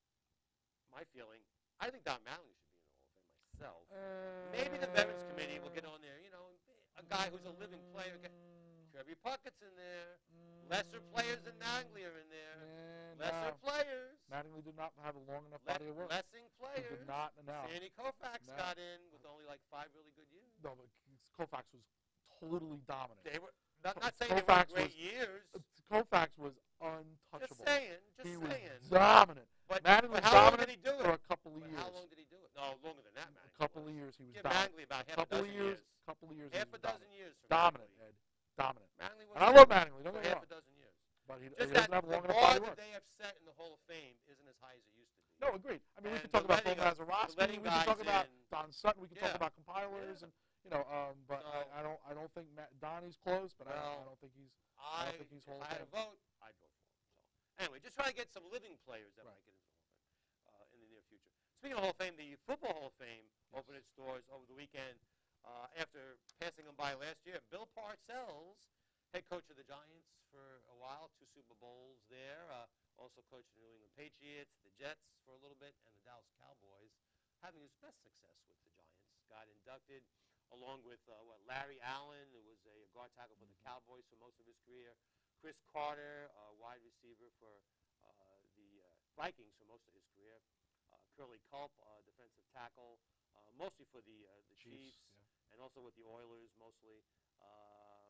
Speaker 1: my feeling, I think Don Mattingly should be in the Hall of Fame myself.
Speaker 2: Uh,
Speaker 1: Maybe the Veterans Committee will get on there, you know, a guy who's a living player. Kirby Puckett's in there. Lesser players than Mattingly are in there.
Speaker 2: And,
Speaker 1: Lesser
Speaker 2: uh,
Speaker 1: players.
Speaker 2: Mattingly did not have a long enough
Speaker 1: Le-
Speaker 2: body of work.
Speaker 1: Lessing players.
Speaker 2: He did not, no.
Speaker 1: Sandy Koufax
Speaker 2: No.
Speaker 1: got in with only like five really good years.
Speaker 2: No, but Koufax was totally dominant.
Speaker 1: They were not, not saying
Speaker 2: Koufax
Speaker 1: they were great
Speaker 2: was,
Speaker 1: years.
Speaker 2: Koufax was untouchable.
Speaker 1: Just saying. Just
Speaker 2: he
Speaker 1: saying.
Speaker 2: was dominant.
Speaker 1: But,
Speaker 2: Mattingly
Speaker 1: but
Speaker 2: was
Speaker 1: how long
Speaker 2: dominant
Speaker 1: did he do it?
Speaker 2: for a couple of
Speaker 1: But
Speaker 2: years.
Speaker 1: how long did he do it? No, longer than that, Mattingly.
Speaker 2: A couple
Speaker 1: was.
Speaker 2: of years he was
Speaker 1: Give
Speaker 2: dominant.
Speaker 1: Mattingly about
Speaker 2: a
Speaker 1: half
Speaker 2: couple
Speaker 1: a
Speaker 2: of
Speaker 1: dozen
Speaker 2: years.
Speaker 1: years.
Speaker 2: Couple of years.
Speaker 1: Half
Speaker 2: he
Speaker 1: a
Speaker 2: was
Speaker 1: dozen
Speaker 2: dominant.
Speaker 1: years. For
Speaker 2: Dominant,
Speaker 1: Mattingly.
Speaker 2: Ed. Dominant.
Speaker 1: Mattingly was
Speaker 2: And I love Mattingly. Don't
Speaker 1: for
Speaker 2: get me
Speaker 1: half
Speaker 2: wrong.
Speaker 1: a dozen years.
Speaker 2: But he,
Speaker 1: Just
Speaker 2: he
Speaker 1: that
Speaker 2: doesn't have a
Speaker 1: the
Speaker 2: long enough
Speaker 1: bar
Speaker 2: body of
Speaker 1: that
Speaker 2: work.
Speaker 1: they have set in the Hall of Fame isn't as high as it used to be.
Speaker 2: No, agreed. I mean, we
Speaker 1: And
Speaker 2: can talk
Speaker 1: the
Speaker 2: about Bill
Speaker 1: letting of-
Speaker 2: Mazeroski.
Speaker 1: the letting
Speaker 2: We can talk
Speaker 1: guys
Speaker 2: about
Speaker 1: in.
Speaker 2: Don Sutton. We can talk
Speaker 1: Yeah.
Speaker 2: about compilers,
Speaker 1: Yeah.
Speaker 2: and you know. Um, but
Speaker 1: So-
Speaker 2: I, I don't. I don't think Matt, Donnie's close, but I, don't,
Speaker 1: Well,
Speaker 2: I don't think he's. I
Speaker 1: I,
Speaker 2: don't think he's
Speaker 1: if
Speaker 2: Hall of
Speaker 1: I had a
Speaker 2: Fame.
Speaker 1: vote, I'd vote for him. So anyway, just try to get some living players that
Speaker 2: Right.
Speaker 1: might get into the Hall of Fame uh, in the near future. Speaking of Hall of Fame, the Football Hall of Fame
Speaker 2: Yes.
Speaker 1: opened its doors over the weekend uh, after passing them by last year. Bill Parcells, head coach of the Giants for a while, two Super Bowls there. Uh, also coached the New England Patriots, the Jets for a little bit, and the Dallas Cowboys, having his best success with the Giants. Got inducted along with uh, what Larry Allen, who was a guard tackle for the Cowboys for most of his career. Chris Carter, uh, wide receiver for uh, the uh, Vikings for most of his career. Uh, Curly Culp, uh, defensive tackle, uh, mostly for the uh, the Chiefs,
Speaker 2: Chiefs, yeah.
Speaker 1: and also with the Oilers mostly. Uh,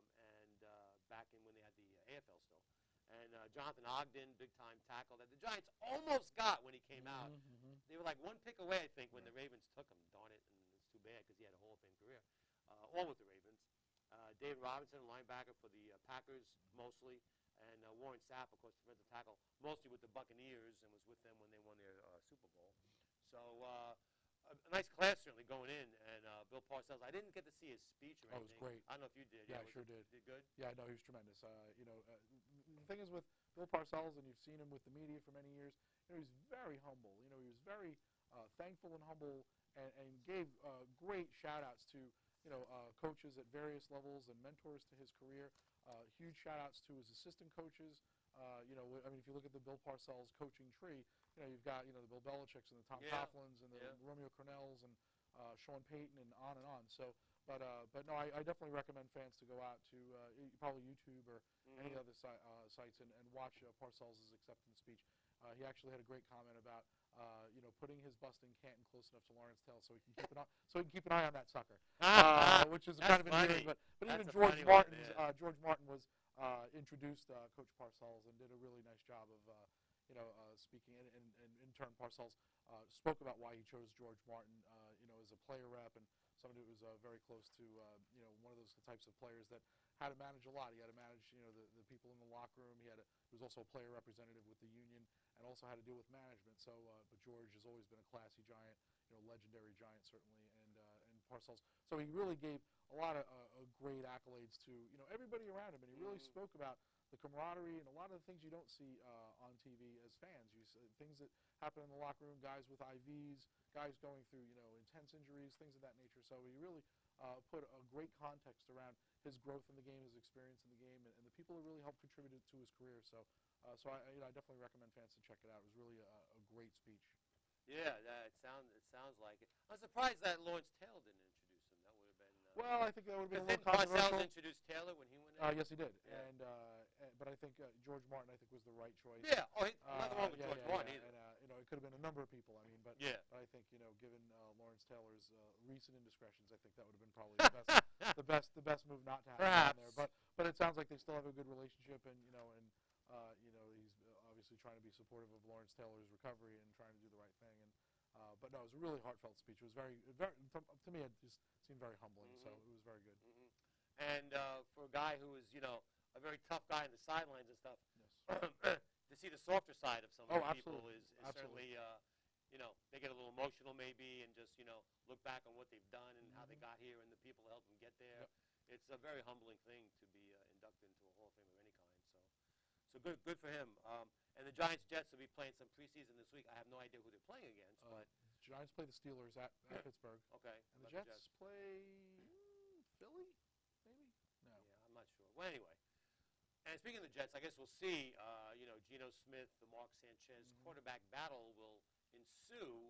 Speaker 1: A F L still. And uh, Jonathan Ogden, big-time tackle that the Giants almost got when he came out.
Speaker 2: Mm-hmm.
Speaker 1: They were like one pick away, I think, when
Speaker 2: Right.
Speaker 1: the Ravens took him. Darn it, and it's too bad because he had a Hall of Fame career, uh, all with the Ravens. Uh, David Robinson, linebacker for the uh, Packers mostly, and uh, Warren Sapp, of course, defensive tackle, mostly with the Buccaneers, and was with them when they won their uh, Super Bowl. So uh, a, a nice class certainly going in, and uh, Bill Parcells. I didn't get to see his speech or
Speaker 2: Oh, it was
Speaker 1: anything.
Speaker 2: great.
Speaker 1: I don't know if you did.
Speaker 2: Yeah, I
Speaker 1: was
Speaker 2: sure
Speaker 1: it,
Speaker 2: did.
Speaker 1: Did good.
Speaker 2: Yeah, no, he was tremendous. Uh, you know, uh, the thing is with Bill Parcells, and you've seen him with the media for many years. You know, he's very humble. You know, he was very uh, thankful and humble, and, and gave uh, great shout-outs to you know uh, coaches at various levels and mentors to his career. Uh, huge shout-outs to his assistant coaches. Uh, you know, I mean, if you look at the Bill Parcells coaching tree, you know, you've got you know the Bill Belichick's and the Tom
Speaker 1: Yeah.
Speaker 2: Coughlins and the
Speaker 1: Yeah.
Speaker 2: Romeo Crennels and uh, Sean Payton and on and on. So. But uh, but no, I, I definitely recommend fans to go out to uh, probably YouTube or
Speaker 1: Mm-hmm.
Speaker 2: any other si- uh, sites and, and watch uh, Parcells' acceptance speech. Uh, he actually had a great comment about uh, you know putting his bust in Canton close enough to Lawrence Taylor so he can keep an eye so he can keep an eye on that sucker, uh, which is
Speaker 1: That's
Speaker 2: kind of endearing.
Speaker 1: funny.
Speaker 2: But but
Speaker 1: That's
Speaker 2: even
Speaker 1: a
Speaker 2: George
Speaker 1: funny one,
Speaker 2: Martin's
Speaker 1: yeah.
Speaker 2: uh, George Martin was uh, introduced uh, Coach Parcells and did a really nice job of uh, you know uh, speaking. And, and, and in turn, Parcells uh, spoke about why he chose George Martin uh, you know as a player rep and somebody who was uh, very close to uh, you know one of those types of players that had to manage a lot. He had to manage you know the, the people in the locker room. He had a, he was also a player representative with the union and also had to deal with management. So, uh, but George has always been a classy giant, you know, legendary giant certainly, and uh, and Parcells. So he really gave a lot of uh, great accolades to you know everybody around him, and he really
Speaker 1: Mm-hmm.
Speaker 2: spoke about the camaraderie and a lot of the things you don't see uh, on T V as fans. You see things that happen in the locker room, guys with I Vs, guys going through you know intense injuries, things of that nature. So he really uh, put a great context around his growth in the game, his experience in the game, and, and the people who really helped contribute to his career. So, uh, so I, you know, I definitely recommend fans to check it out. It was really a, a great speech.
Speaker 1: Yeah, that, it sounds it sounds like it. I'm surprised that Lawrence Taylor didn't introduce him. That would have been. Uh,
Speaker 2: Well, I think that would have been a
Speaker 1: Didn't
Speaker 2: little
Speaker 1: Parcells
Speaker 2: controversial.
Speaker 1: introduce Taylor when he went in?
Speaker 2: Uh, yes, he did.
Speaker 1: Yeah.
Speaker 2: And uh, and- but I think uh, George Martin, I think, was the right choice.
Speaker 1: Yeah. Oh, he,
Speaker 2: Uh,
Speaker 1: nothing wrong with
Speaker 2: yeah,
Speaker 1: George
Speaker 2: yeah,
Speaker 1: Martin
Speaker 2: yeah.
Speaker 1: either.
Speaker 2: And uh, you know, it could have been a number of people. I mean, but
Speaker 1: Yeah.
Speaker 2: but I think you know, given uh, Lawrence Taylor's uh, recent indiscretions, I think that would have been probably the best, the best, the best move not to have him
Speaker 1: Perhaps.
Speaker 2: on there. But but it sounds like they still have a good relationship, and you know, and uh, you know, he's obviously trying to be supportive of Lawrence Taylor's recovery and trying to do the right thing. And uh, but no, it was a really heartfelt speech. It was very, very to, to me, it just seemed very humbling.
Speaker 1: Mm-hmm.
Speaker 2: So it was very good.
Speaker 1: Mm-hmm. And uh, for a guy who was, you know, a very tough guy in the sidelines and stuff,
Speaker 2: Yes.
Speaker 1: to see the softer side of some of
Speaker 2: Oh,
Speaker 1: the people
Speaker 2: absolutely.
Speaker 1: is, is
Speaker 2: Absolutely.
Speaker 1: certainly, uh, you know, they get a little emotional maybe and just, you know, look back on what they've done and how they
Speaker 2: Mhm.
Speaker 1: got here and the people that helped them get there.
Speaker 2: Yep.
Speaker 1: It's a very humbling thing to be uh, inducted into a Hall of Fame of any kind. So, so good, good for him. Um, and the Giants Jets will be playing some preseason this week. I have no idea who they're playing against,
Speaker 2: Uh,
Speaker 1: but
Speaker 2: Giants play the Steelers at, at Pittsburgh,
Speaker 1: okay.
Speaker 2: and the
Speaker 1: about
Speaker 2: Jets, play mm, Philly, maybe. No.
Speaker 1: Yeah, I'm not sure. Well, anyway. And speaking of the Jets, I guess we'll see. Uh, you know, Geno Smith, the Mark Sanchez
Speaker 2: Mhm.
Speaker 1: quarterback battle will ensue.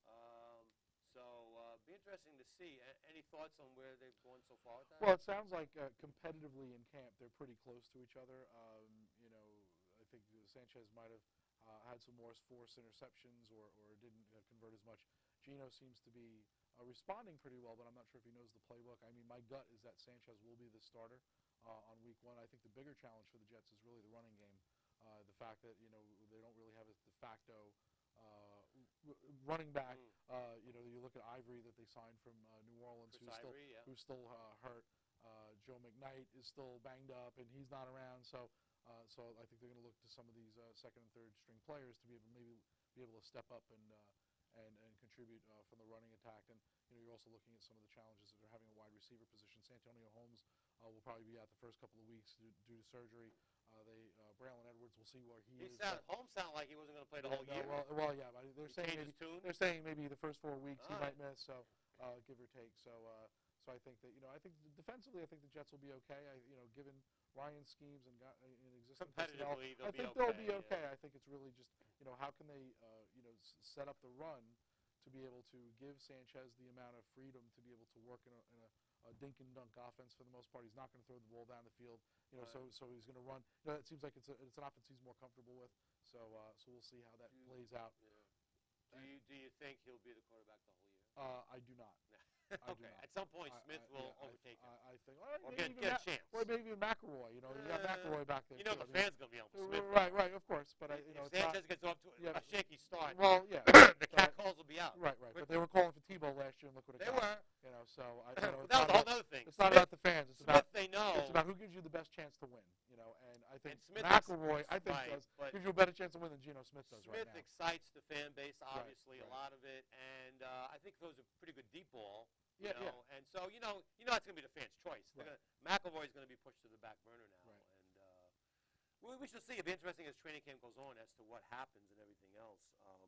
Speaker 1: Um, so, uh, be interesting to see. A- any thoughts on where they've gone so far with that?
Speaker 2: Well, it sounds like uh, competitively in camp they're pretty close to each other. Um, you know, I think Sanchez might have uh, had some more forced interceptions or, or didn't uh, convert as much. Geno seems to be uh, responding pretty well, but I'm not sure if he knows the playbook. I mean, my gut is that Sanchez will be the starter uh, on week one. I think the bigger challenge for the Jets is really the running game. Uh, the fact that, you know, they don't really have a de facto uh, r- running back.
Speaker 1: Mm.
Speaker 2: Uh, you know, you look at Ivory that they signed from uh, New Orleans,
Speaker 1: Chris
Speaker 2: who's still
Speaker 1: Ivory, yeah.
Speaker 2: who's still uh, hurt. Uh, Joe McKnight is still banged up, and he's not around. So, uh, so I think they're going to look to some of these uh, second and third string players to be able maybe be able to step up and uh, and and contribute uh, from the running attack. And you know, you're also looking at some of the challenges that they're having a wide receiver position. Santonio Holmes uh, will probably be out the first couple of weeks due, due to surgery. Uh, they uh, Braylon Edwards, we'll see where he,
Speaker 1: He
Speaker 2: is.
Speaker 1: sound,
Speaker 2: but-
Speaker 1: Holmes sounded like he wasn't going to play the
Speaker 2: Yeah,
Speaker 1: whole
Speaker 2: no,
Speaker 1: year.
Speaker 2: Well, well, yeah, but they're
Speaker 1: He
Speaker 2: saying
Speaker 1: changed
Speaker 2: maybe
Speaker 1: his tune?
Speaker 2: they're saying maybe the first four weeks he
Speaker 1: All
Speaker 2: might
Speaker 1: right.
Speaker 2: miss, so uh, give or take. So, uh, so I think that you know, I think defensively, I think the Jets will be okay. I, you know, given Ryan's schemes and got uh, in existing personnel,
Speaker 1: Competitively, they'll
Speaker 2: I
Speaker 1: be
Speaker 2: think
Speaker 1: okay,
Speaker 2: they'll be
Speaker 1: yeah.
Speaker 2: okay. I think it's really just you know, how can they uh, you know s- set up the run to be able to give Sanchez the amount of freedom to be able to work in a, in a, a dink and dunk offense for the most part. He's not going to throw the ball down the field, you know.
Speaker 1: Right.
Speaker 2: So so he's going to run. You know, it seems like it's a, it's an offense he's more comfortable with. So uh, so we'll see how that
Speaker 1: Mm.
Speaker 2: plays out.
Speaker 1: Yeah. Do you do you think he'll be the quarterback the whole year?
Speaker 2: Uh, I do not. I do
Speaker 1: okay.
Speaker 2: not.
Speaker 1: At some point,
Speaker 2: I-
Speaker 1: Smith
Speaker 2: I-
Speaker 1: will
Speaker 2: yeah, I-
Speaker 1: overtake him.
Speaker 2: I, I think, or
Speaker 1: Or
Speaker 2: maybe
Speaker 1: get,
Speaker 2: even
Speaker 1: get a
Speaker 2: Ma-
Speaker 1: chance.
Speaker 2: or maybe even McElroy. You know, you got
Speaker 1: Uh,
Speaker 2: McElroy back there.
Speaker 1: You know
Speaker 2: too.
Speaker 1: the
Speaker 2: I mean,
Speaker 1: fans going to be on Smith.
Speaker 2: right, right, of course. But I, you know,
Speaker 1: if
Speaker 2: it's not,
Speaker 1: Sanchez gets off to
Speaker 2: yeah,
Speaker 1: a shaky start,
Speaker 2: well, yeah,
Speaker 1: the
Speaker 2: so
Speaker 1: cat
Speaker 2: I-
Speaker 1: calls will be out.
Speaker 2: right, right. But
Speaker 1: Quickly.
Speaker 2: they were calling for Tebow last year, and look what it
Speaker 1: They
Speaker 2: got.
Speaker 1: were.
Speaker 2: You know, so I, you know,
Speaker 1: Well,
Speaker 2: it's
Speaker 1: that was
Speaker 2: not
Speaker 1: a whole
Speaker 2: about,
Speaker 1: other thing.
Speaker 2: it's not
Speaker 1: Smith,
Speaker 2: about the fans. It's
Speaker 1: Smith,
Speaker 2: about
Speaker 1: they know.
Speaker 2: it's about who gives you the best chance to win. You know, and I think
Speaker 1: And Smith
Speaker 2: McElroy, I think,
Speaker 1: right,
Speaker 2: does
Speaker 1: but
Speaker 2: gives you a better chance to win than Geno Smith does
Speaker 1: Smith
Speaker 2: right now.
Speaker 1: excites the fan base, obviously,
Speaker 2: right.
Speaker 1: a lot of it, and uh, I think throws a pretty good deep ball. You
Speaker 2: Yeah,
Speaker 1: know,
Speaker 2: yeah.
Speaker 1: and so you know, you know, it's going to be the fans' choice.
Speaker 2: Right.
Speaker 1: Gonna, McElroy's going to be pushed to the back burner now,
Speaker 2: Right.
Speaker 1: and uh, we, we shall see. It'll be interesting as training camp goes on as to what happens and everything else. Um,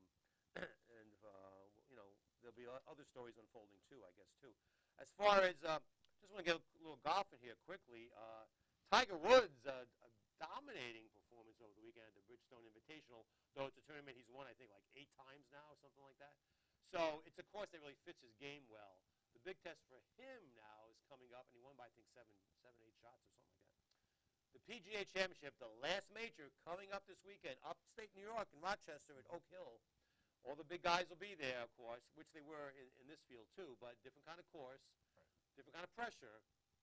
Speaker 1: and uh, you know, there'll be other stories unfolding too, I guess too. As far as uh, just want to get a little golf in here quickly. Uh, Tiger Woods, uh, a dominating performance over the weekend at the Bridgestone Invitational. Though it's a tournament he's won, I think, like eight times now or something like that. So it's a course that really fits his game well. The big test for him now is coming up, and he won by, I think, seven, seven, eight shots or something like that. The P G A Championship, the last major, coming up this weekend, upstate New York in Rochester at Oak Hill. All the big guys will be there, of course, which they were in, in this field too, but different kind of course, right. different kind of pressure.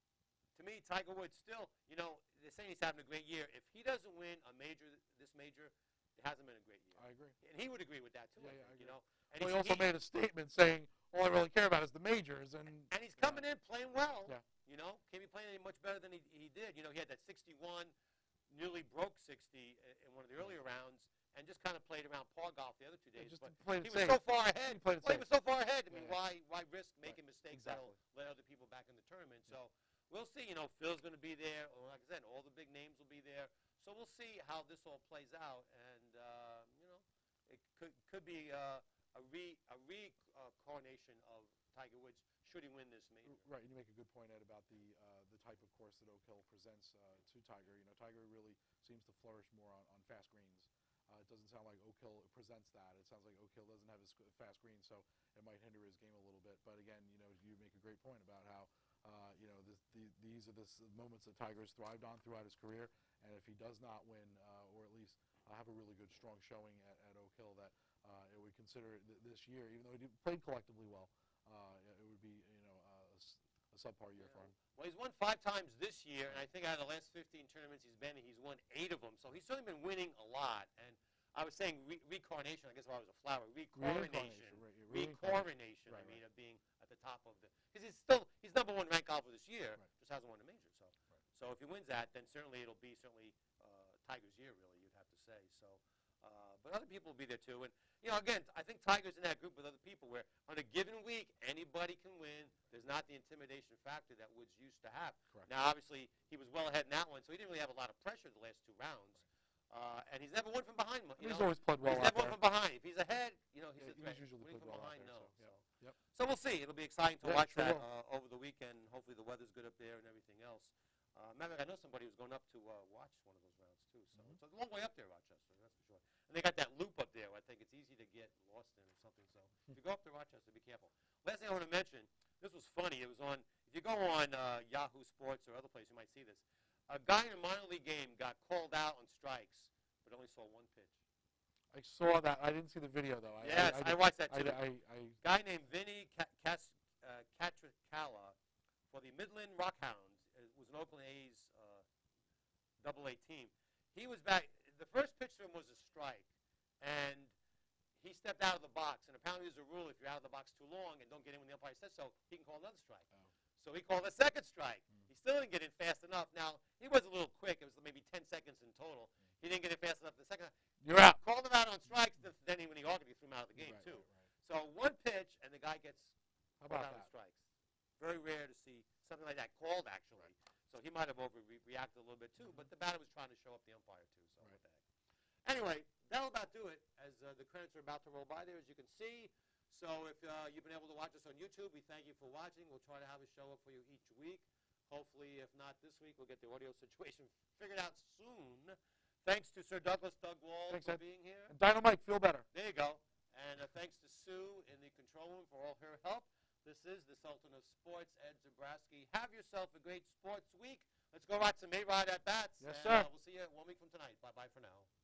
Speaker 1: To me, Tiger Woods still, you know, they're saying he's having a great year. If he doesn't win a major, this major, it hasn't been a great year.
Speaker 2: I agree.
Speaker 1: And he would agree with that too,
Speaker 2: Yeah,
Speaker 1: I
Speaker 2: yeah,
Speaker 1: think,
Speaker 2: I
Speaker 1: you know. And
Speaker 2: well, he
Speaker 1: he's,
Speaker 2: also
Speaker 1: he,
Speaker 2: made a statement saying, all I really care about is the majors. And
Speaker 1: and he's coming in playing well.
Speaker 2: Yeah.
Speaker 1: You know, can't be playing any much better than he, he did. You know, he had that sixty-one, nearly broke sixty in one of the earlier rounds, and just kind of played around par golf the other two days.
Speaker 2: Yeah, just
Speaker 1: but
Speaker 2: played
Speaker 1: he
Speaker 2: it
Speaker 1: was
Speaker 2: safe.
Speaker 1: so far ahead.
Speaker 2: He played it
Speaker 1: well, he
Speaker 2: safe.
Speaker 1: was so far ahead. I mean,
Speaker 2: Yeah, yeah.
Speaker 1: why why risk making
Speaker 2: Right.
Speaker 1: mistakes
Speaker 2: Exactly.
Speaker 1: that'll let other people back in the tournament? So we'll see. You know, Phil's going to be there. Like I said, all the big names will be there. So we'll see how this all plays out, and uh, you know, it could could be uh, a re a reincarnation of Tiger Woods should he win this major.
Speaker 2: Right, and you make a good point, Ed, about the uh, the type of course that Oak Hill presents uh, to Tiger. You know, Tiger really seems to flourish more on, on fast greens. Uh, it doesn't sound like Oak Hill presents that. It sounds like Oak Hill doesn't have as fast greens, so it might hinder his game a little bit. But again, you know, you make a great point about how uh, you know this, the, these are the moments that Tiger's thrived on throughout his career, and if he does not win, uh, or at least uh, have a really good, strong showing at, at Oak Hill, that uh, it would consider it th- this year, even though he played collectively well, uh, it would be you know uh, a, a subpar year
Speaker 1: Yeah.
Speaker 2: for him.
Speaker 1: Well, he's won five times this year, and I think out of the last fifteen tournaments he's been in, he's won eight of them. So he's certainly been winning a lot. And I was saying re- recarnation. I guess if I was a flower, recoronation,
Speaker 2: Right, yeah,
Speaker 1: recoronation.
Speaker 2: Right,
Speaker 1: I mean,
Speaker 2: right.
Speaker 1: of being at the top of the because he's still he's number one ranked golfer this year,
Speaker 2: Right.
Speaker 1: just hasn't won a major. So,
Speaker 2: Right.
Speaker 1: so if he wins that, then certainly it'll be certainly uh, Tiger's year. Really, you'd have to say. So, uh, but other people will be there too. And you know, again, I think Tiger's in that group with other people where on a given week anybody can win. There's not the intimidation factor that Woods used to have.
Speaker 2: Correct.
Speaker 1: Now, obviously, he was well ahead in that one, so he didn't really have a lot of pressure the last two rounds. Uh, and he's never won from behind. You
Speaker 2: He's
Speaker 1: know?
Speaker 2: always played well
Speaker 1: He's
Speaker 2: out
Speaker 1: never
Speaker 2: there.
Speaker 1: won from behind. If he's ahead, you know, he's
Speaker 2: Yeah,
Speaker 1: a
Speaker 2: he's
Speaker 1: threat.
Speaker 2: usually
Speaker 1: Winning
Speaker 2: played
Speaker 1: from
Speaker 2: well out
Speaker 1: behind,
Speaker 2: there,
Speaker 1: no.
Speaker 2: so,
Speaker 1: So.
Speaker 2: yep.
Speaker 1: so we'll see. It'll be exciting to
Speaker 2: Yeah,
Speaker 1: watch
Speaker 2: sure
Speaker 1: that
Speaker 2: will.
Speaker 1: uh, over the weekend. Hopefully the weather's good up there and everything else. Uh, matter of fact, I know somebody who's going up to uh, watch one of those rounds too. So
Speaker 2: Mm-hmm.
Speaker 1: it's a long way up there, Rochester. That's for sure. And they got that loop up there. I think it's easy to get lost in or something. So if you go up to Rochester, be careful. Last thing I want to mention. This was funny. It was on. If you go on uh, Yahoo Sports or other places, you might see this. A guy in a minor league game got called out on strikes, but only saw one pitch.
Speaker 2: I saw that. I didn't see the video though. I,
Speaker 1: Yes,
Speaker 2: I, I,
Speaker 1: I watched that
Speaker 2: I,
Speaker 1: too.
Speaker 2: I, I,
Speaker 1: Guy named Vinny Ca- Cas- uh, Catricala for the Midland Rockhounds. It was an Oakland A's uh, double A team. He was back. The first pitch to him was a strike, and he stepped out of the box. And apparently there's a rule if you're out of the box too long and don't get in when the umpire says so, he can call another strike.
Speaker 2: Oh.
Speaker 1: So he called a second strike.
Speaker 2: Mm.
Speaker 1: He still didn't get in fast enough. Now, he was a little quick. It was maybe ten seconds in total. He didn't get in fast enough the second time.
Speaker 2: You're out.
Speaker 1: Called him out on strikes. Then he, when he argued, he threw him out of the game,
Speaker 2: Right,
Speaker 1: too.
Speaker 2: right, right.
Speaker 1: So one pitch, and the guy gets
Speaker 2: How
Speaker 1: called
Speaker 2: about
Speaker 1: out on
Speaker 2: that?
Speaker 1: strikes. Very rare to see something like that called, actually. So he might have overreacted a little bit, too. But the batter was trying to show up the umpire, too. So what the heck. Anyway, that'll about do it, as uh, the credits are about to roll by there, as you can see. So if uh, you've been able to watch us on YouTube, we thank you for watching. We'll try to have a show up for you each week. Hopefully, if not this week, we'll get the audio situation figured out soon. Thanks to Sir Douglas Doug Wald
Speaker 2: Thanks,
Speaker 1: for
Speaker 2: Ed.
Speaker 1: being here.
Speaker 2: And Dynamite, feel better.
Speaker 1: There you go. And uh, thanks to Sue in the control room for all her help. This is the Sultan of Sports, Ed Zaborowski. Have yourself a great sports week. Let's go watch some A-Rod at bats.
Speaker 2: Yes,
Speaker 1: and,
Speaker 2: sir.
Speaker 1: Uh, we'll see you one week from tonight. Bye-bye for now.